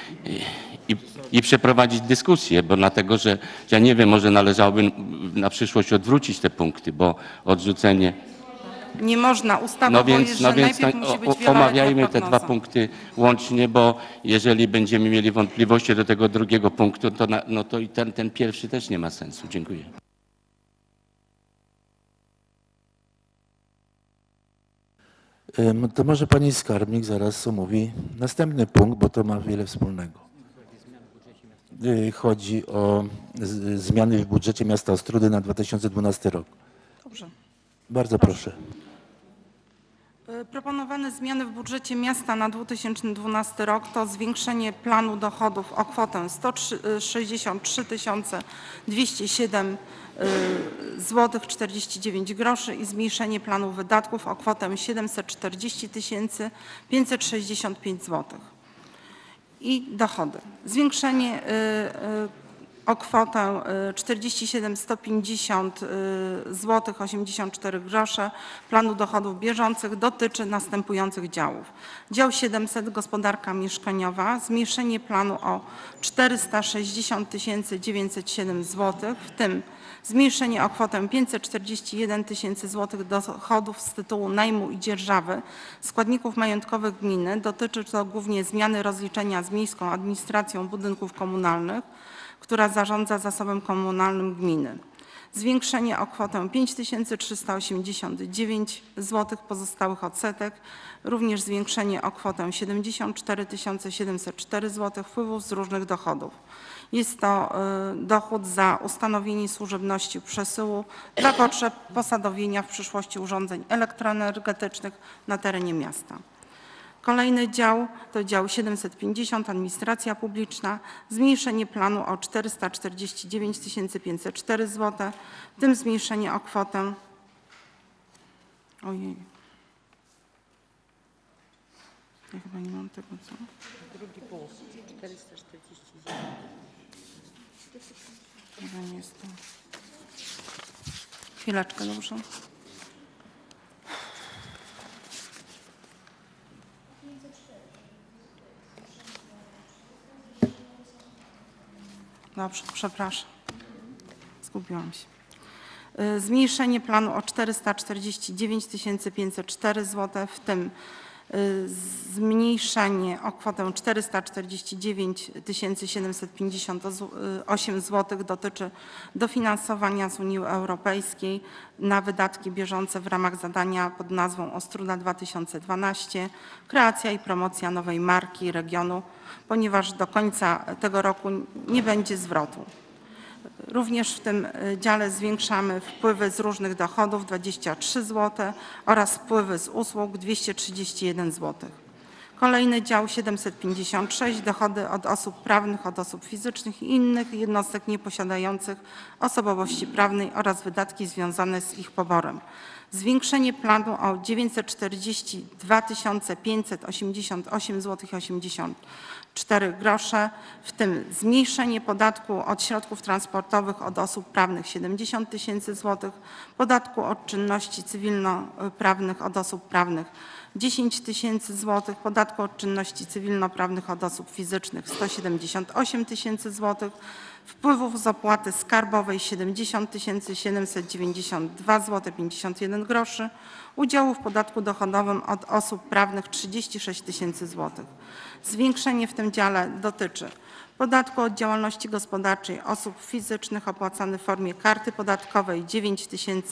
i przeprowadzić dyskusję, bo dlatego, że ja nie wiem, może należałoby na przyszłość odwrócić te punkty, bo odrzucenie... Nie można, ustawa jest, że najpierw musi być wieloletnia omawiajmy te prognoza. dwa punkty łącznie, bo jeżeli będziemy mieli wątpliwości do tego drugiego punktu, to, no to i ten pierwszy też nie ma sensu. Dziękuję. To może pani skarbnik zaraz omówi następny punkt, bo to ma wiele wspólnego. Chodzi o zmiany w budżecie miasta Ostródy na 2012 rok. Dobrze. Bardzo proszę. Proponowane zmiany w budżecie miasta na 2012 rok to zwiększenie planu dochodów o kwotę 163 207 zł 49 groszy i zmniejszenie planu wydatków o kwotę 740 565 zł. I dochody. Zwiększenie o kwotę 47 150 zł 84 grosze planu dochodów bieżących dotyczy następujących działów. Dział 700 gospodarka mieszkaniowa, zmniejszenie planu o 460 907 zł, w tym zmniejszenie o kwotę 541 000 zł dochodów z tytułu najmu i dzierżawy składników majątkowych gminy. Dotyczy to głównie zmiany rozliczenia z miejską administracją budynków komunalnych, która zarządza zasobem komunalnym gminy. Zwiększenie o kwotę 5389 zł pozostałych odsetek, również zwiększenie o kwotę 74 704 zł wpływów z różnych dochodów. Jest to dochód za ustanowienie służebności przesyłu dla potrzeb posadowienia w przyszłości urządzeń elektroenergetycznych na terenie miasta. Kolejny dział to dział 750 Administracja Publiczna, zmniejszenie planu o 449 504 zł, w tym zmniejszenie o kwotę, ojej, ja chyba nie mam tego, co? Drugi pół. 449. Chyba nie jest to. Chwileczkę, dobrze? Dobrze, przepraszam. Zgubiłam się. Zmniejszenie planu o 449 504 zł, w tym zmniejszenie o kwotę 449 758 zł dotyczy dofinansowania z Unii Europejskiej na wydatki bieżące w ramach zadania pod nazwą Ostruda 2012, kreacja i promocja nowej marki regionu, ponieważ do końca tego roku nie będzie zwrotu. Również w tym dziale zwiększamy wpływy z różnych dochodów 23 zł oraz wpływy z usług 231 zł. Kolejny dział 756 dochody od osób prawnych, od osób fizycznych i innych jednostek nieposiadających osobowości prawnej oraz wydatki związane z ich poborem. Zwiększenie planu o 942 588 zł 84 grosze, w tym zmniejszenie podatku od środków transportowych od osób prawnych 70 000 zł, podatku od czynności cywilnoprawnych od osób prawnych 10 000 zł, podatku od czynności cywilnoprawnych od osób fizycznych 178 000 zł, wpływów z opłaty skarbowej 70 792 zł 51 groszy, udziału w podatku dochodowym od osób prawnych 36 000 zł. Zwiększenie w tym dziale dotyczy podatku od działalności gospodarczej osób fizycznych opłacany w formie karty podatkowej 9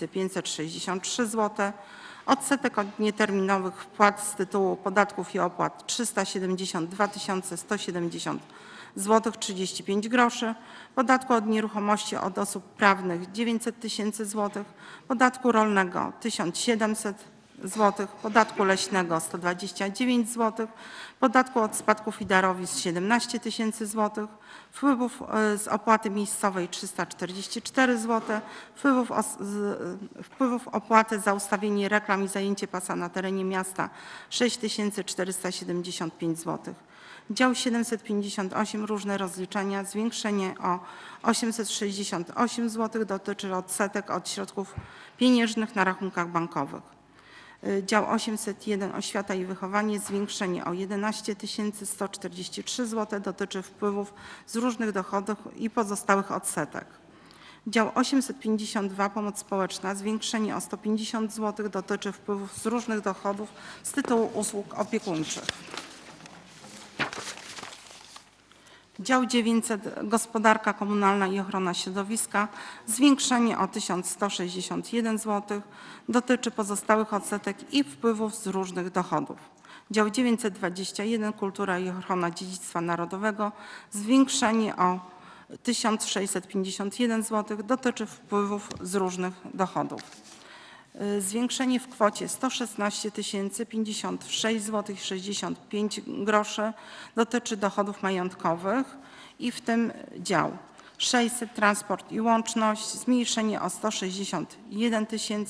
563 zł, odsetek od nieterminowych wpłat z tytułu podatków i opłat 372 170 zł 35 groszy, podatku od nieruchomości od osób prawnych 900 000 zł, podatku rolnego 1700 zł, podatku leśnego 129 zł, podatku od spadków i darowizn 17 000 zł, wpływów z opłaty miejscowej 344 zł, wpływów opłaty za ustawienie reklam i zajęcie pasa na terenie miasta 6 475 zł. Dział 758 różne rozliczenia, zwiększenie o 868 zł dotyczy odsetek od środków pieniężnych na rachunkach bankowych. Dział 801 Oświata i wychowanie, zwiększenie o 11 143 zł dotyczy wpływów z różnych dochodów i pozostałych odsetek. Dział 852 Pomoc społeczna, zwiększenie o 150 zł dotyczy wpływów z różnych dochodów z tytułu usług opiekuńczych. Dział 900 Gospodarka komunalna i ochrona środowiska, zwiększenie o 1161 zł dotyczy pozostałych odsetek i wpływów z różnych dochodów. Dział 921 Kultura i ochrona dziedzictwa narodowego, zwiększenie o 1651 zł dotyczy wpływów z różnych dochodów. Zwiększenie w kwocie 116 056 zł 65 groszy dotyczy dochodów majątkowych i w tym dział 600 Transport i łączność, zmniejszenie o 161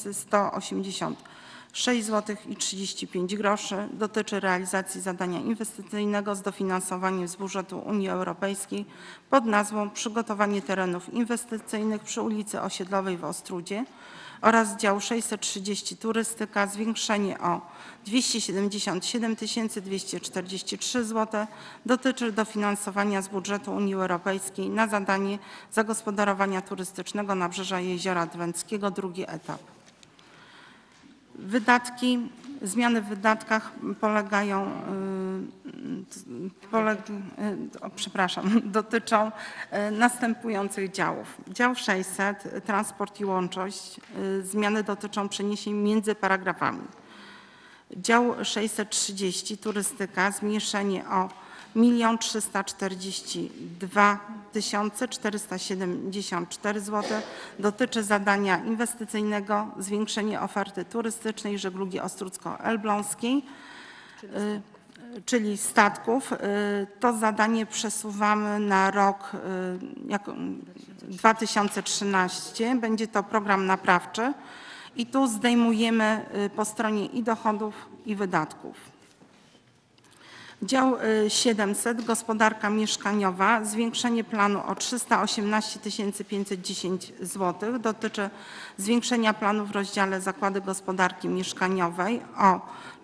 186 zł i 35 groszy dotyczy realizacji zadania inwestycyjnego z dofinansowaniem z budżetu Unii Europejskiej pod nazwą Przygotowanie terenów inwestycyjnych przy ulicy Osiedlowej w Ostrudzie oraz dział 630 Turystyka, zwiększenie o 277 243 zł dotyczy dofinansowania z budżetu Unii Europejskiej na zadanie zagospodarowania turystycznego Nabrzeża Jeziora Adwenckiego, drugi etap. Zmiany w wydatkach polegają dotyczą następujących działów. Dział 600, transport i łączność. Zmiany dotyczą przeniesień między paragrafami. Dział 630, turystyka, zmniejszenie o 1 342 474 zł. Dotyczy zadania inwestycyjnego, zwiększenie oferty turystycznej żeglugi ostrucko-elbląskiej, czyli statków. To zadanie przesuwamy na rok 2013. Będzie to program naprawczy i tu zdejmujemy po stronie i dochodów, i wydatków. Dział 700, gospodarka mieszkaniowa, zwiększenie planu o 318 510 zł. Dotyczy zwiększenia planu w rozdziale Zakłady Gospodarki Mieszkaniowej o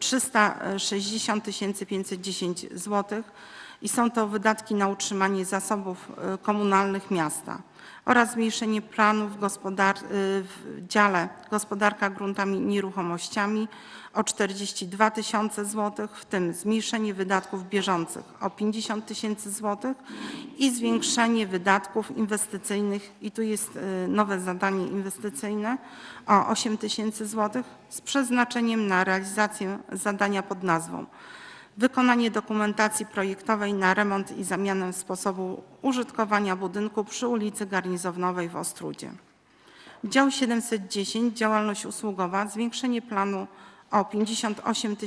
360 510 zł i są to wydatki na utrzymanie zasobów komunalnych miasta oraz zmniejszenie planów w dziale Gospodarka gruntami i nieruchomościami o 42 000 zł, w tym zmniejszenie wydatków bieżących o 50 000 zł i zwiększenie wydatków inwestycyjnych, i tu jest nowe zadanie inwestycyjne, o 8 000 zł z przeznaczeniem na realizację zadania pod nazwą wykonanie dokumentacji projektowej na remont i zamianę sposobu użytkowania budynku przy ulicy Garnizonowej w Ostródzie. Dział 710, działalność usługowa, zwiększenie planu o 58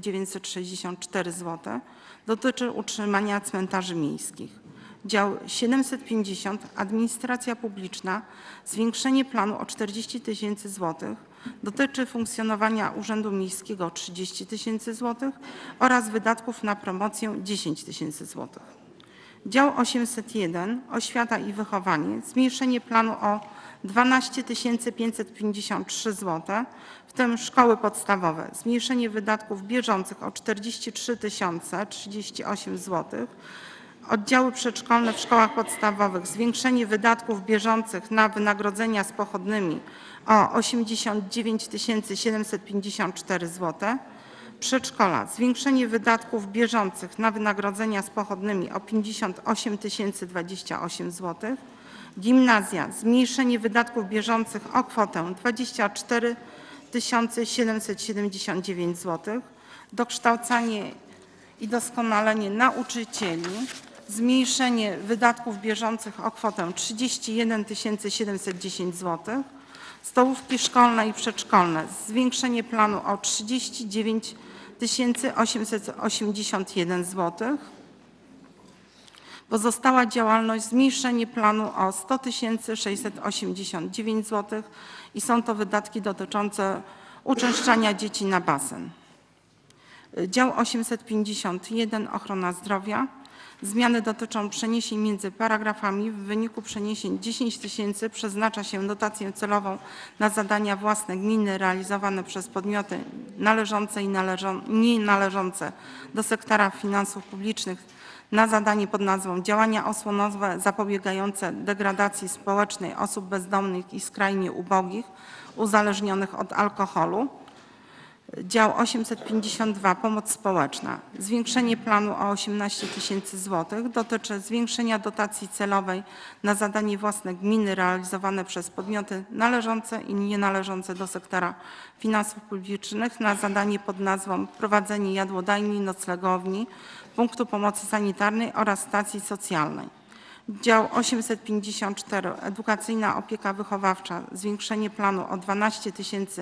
964 zł. Dotyczy utrzymania cmentarzy miejskich. Dział 750, administracja publiczna, zwiększenie planu o 40 000 zł. Dotyczy funkcjonowania Urzędu Miejskiego o 30 000 zł oraz wydatków na promocję 10 000 zł. Dział 801, oświata i wychowanie, zmniejszenie planu o 12 553 zł, w tym szkoły podstawowe, zmniejszenie wydatków bieżących o 43 038 zł. Oddziały przedszkolne w szkołach podstawowych, zwiększenie wydatków bieżących na wynagrodzenia z pochodnymi o 89 754 zł. Przedszkola, zwiększenie wydatków bieżących na wynagrodzenia z pochodnymi o 58 028 zł. Gimnazja, zmniejszenie wydatków bieżących o kwotę 24 779 zł. Dokształcanie i doskonalenie nauczycieli, zmniejszenie wydatków bieżących o kwotę 31 710 zł. Stołówki szkolne i przedszkolne, zwiększenie planu o 39 881 zł. Pozostała działalność, zmniejszenie planu o 100 689 zł i są to wydatki dotyczące uczęszczania dzieci na basen. Dział 851, ochrona zdrowia. Zmiany dotyczą przeniesień między paragrafami. W wyniku przeniesień 10 000 przeznacza się dotację celową na zadania własne gminy realizowane przez podmioty należące i nienależące do sektora finansów publicznych na zadanie pod nazwą działania osłonowe zapobiegające degradacji społecznej osób bezdomnych i skrajnie ubogich, uzależnionych od alkoholu. Dział 852, pomoc społeczna. Zwiększenie planu o 18 000 zł. Dotyczy zwiększenia dotacji celowej na zadanie własne gminy realizowane przez podmioty należące i nienależące do sektora finansów publicznych na zadanie pod nazwą prowadzenie jadłodajni, noclegowni, punktu pomocy sanitarnej oraz stacji socjalnej. Dział 854, edukacyjna opieka wychowawcza, zwiększenie planu o 12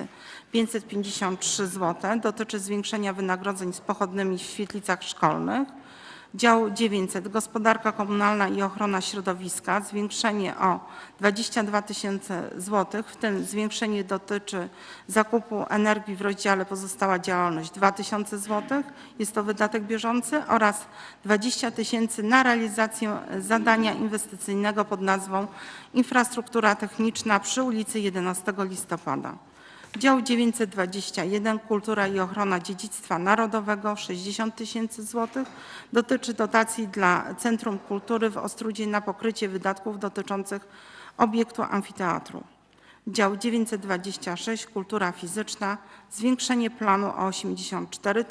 553 zł. Dotyczy zwiększenia wynagrodzeń z pochodnymi w świetlicach szkolnych. Dział 900, gospodarka komunalna i ochrona środowiska, zwiększenie o 22 000 zł, w tym zwiększenie dotyczy zakupu energii w rozdziale pozostała działalność 2 000 zł, jest to wydatek bieżący, oraz 20 000 na realizację zadania inwestycyjnego pod nazwą infrastruktura techniczna przy ulicy 11 listopada. Dział 921, kultura i ochrona dziedzictwa narodowego, 60 000 zł. Dotyczy dotacji dla Centrum Kultury w Ostródzie na pokrycie wydatków dotyczących obiektu amfiteatru. dział 926 Kultura Fizyczna zwiększenie planu o 84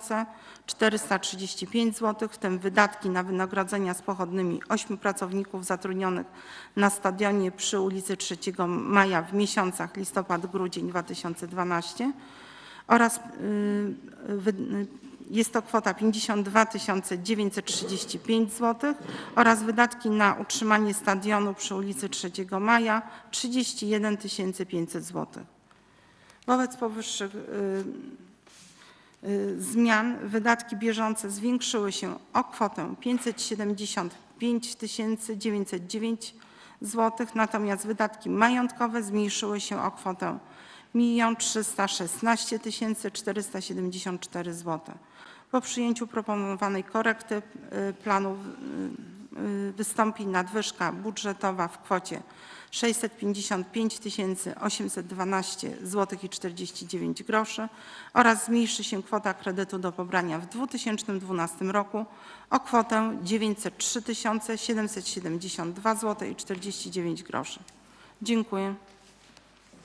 435 zł, w tym wydatki na wynagrodzenia z pochodnymi 8 pracowników zatrudnionych na stadionie przy ulicy 3 Maja w miesiącach listopad-grudzień 2012 oraz jest to kwota 52 935 zł oraz wydatki na utrzymanie stadionu przy ulicy 3 Maja 31 500 zł. Wobec powyższych zmian wydatki bieżące zwiększyły się o kwotę 575 909 zł, natomiast wydatki majątkowe zmniejszyły się o kwotę 1 316 474 zł. Po przyjęciu proponowanej korekty planu wystąpi nadwyżka budżetowa w kwocie 655 812 zł i 49 groszy oraz zmniejszy się kwota kredytu do pobrania w 2012 roku o kwotę 903 772 zł i 49 groszy. Dziękuję.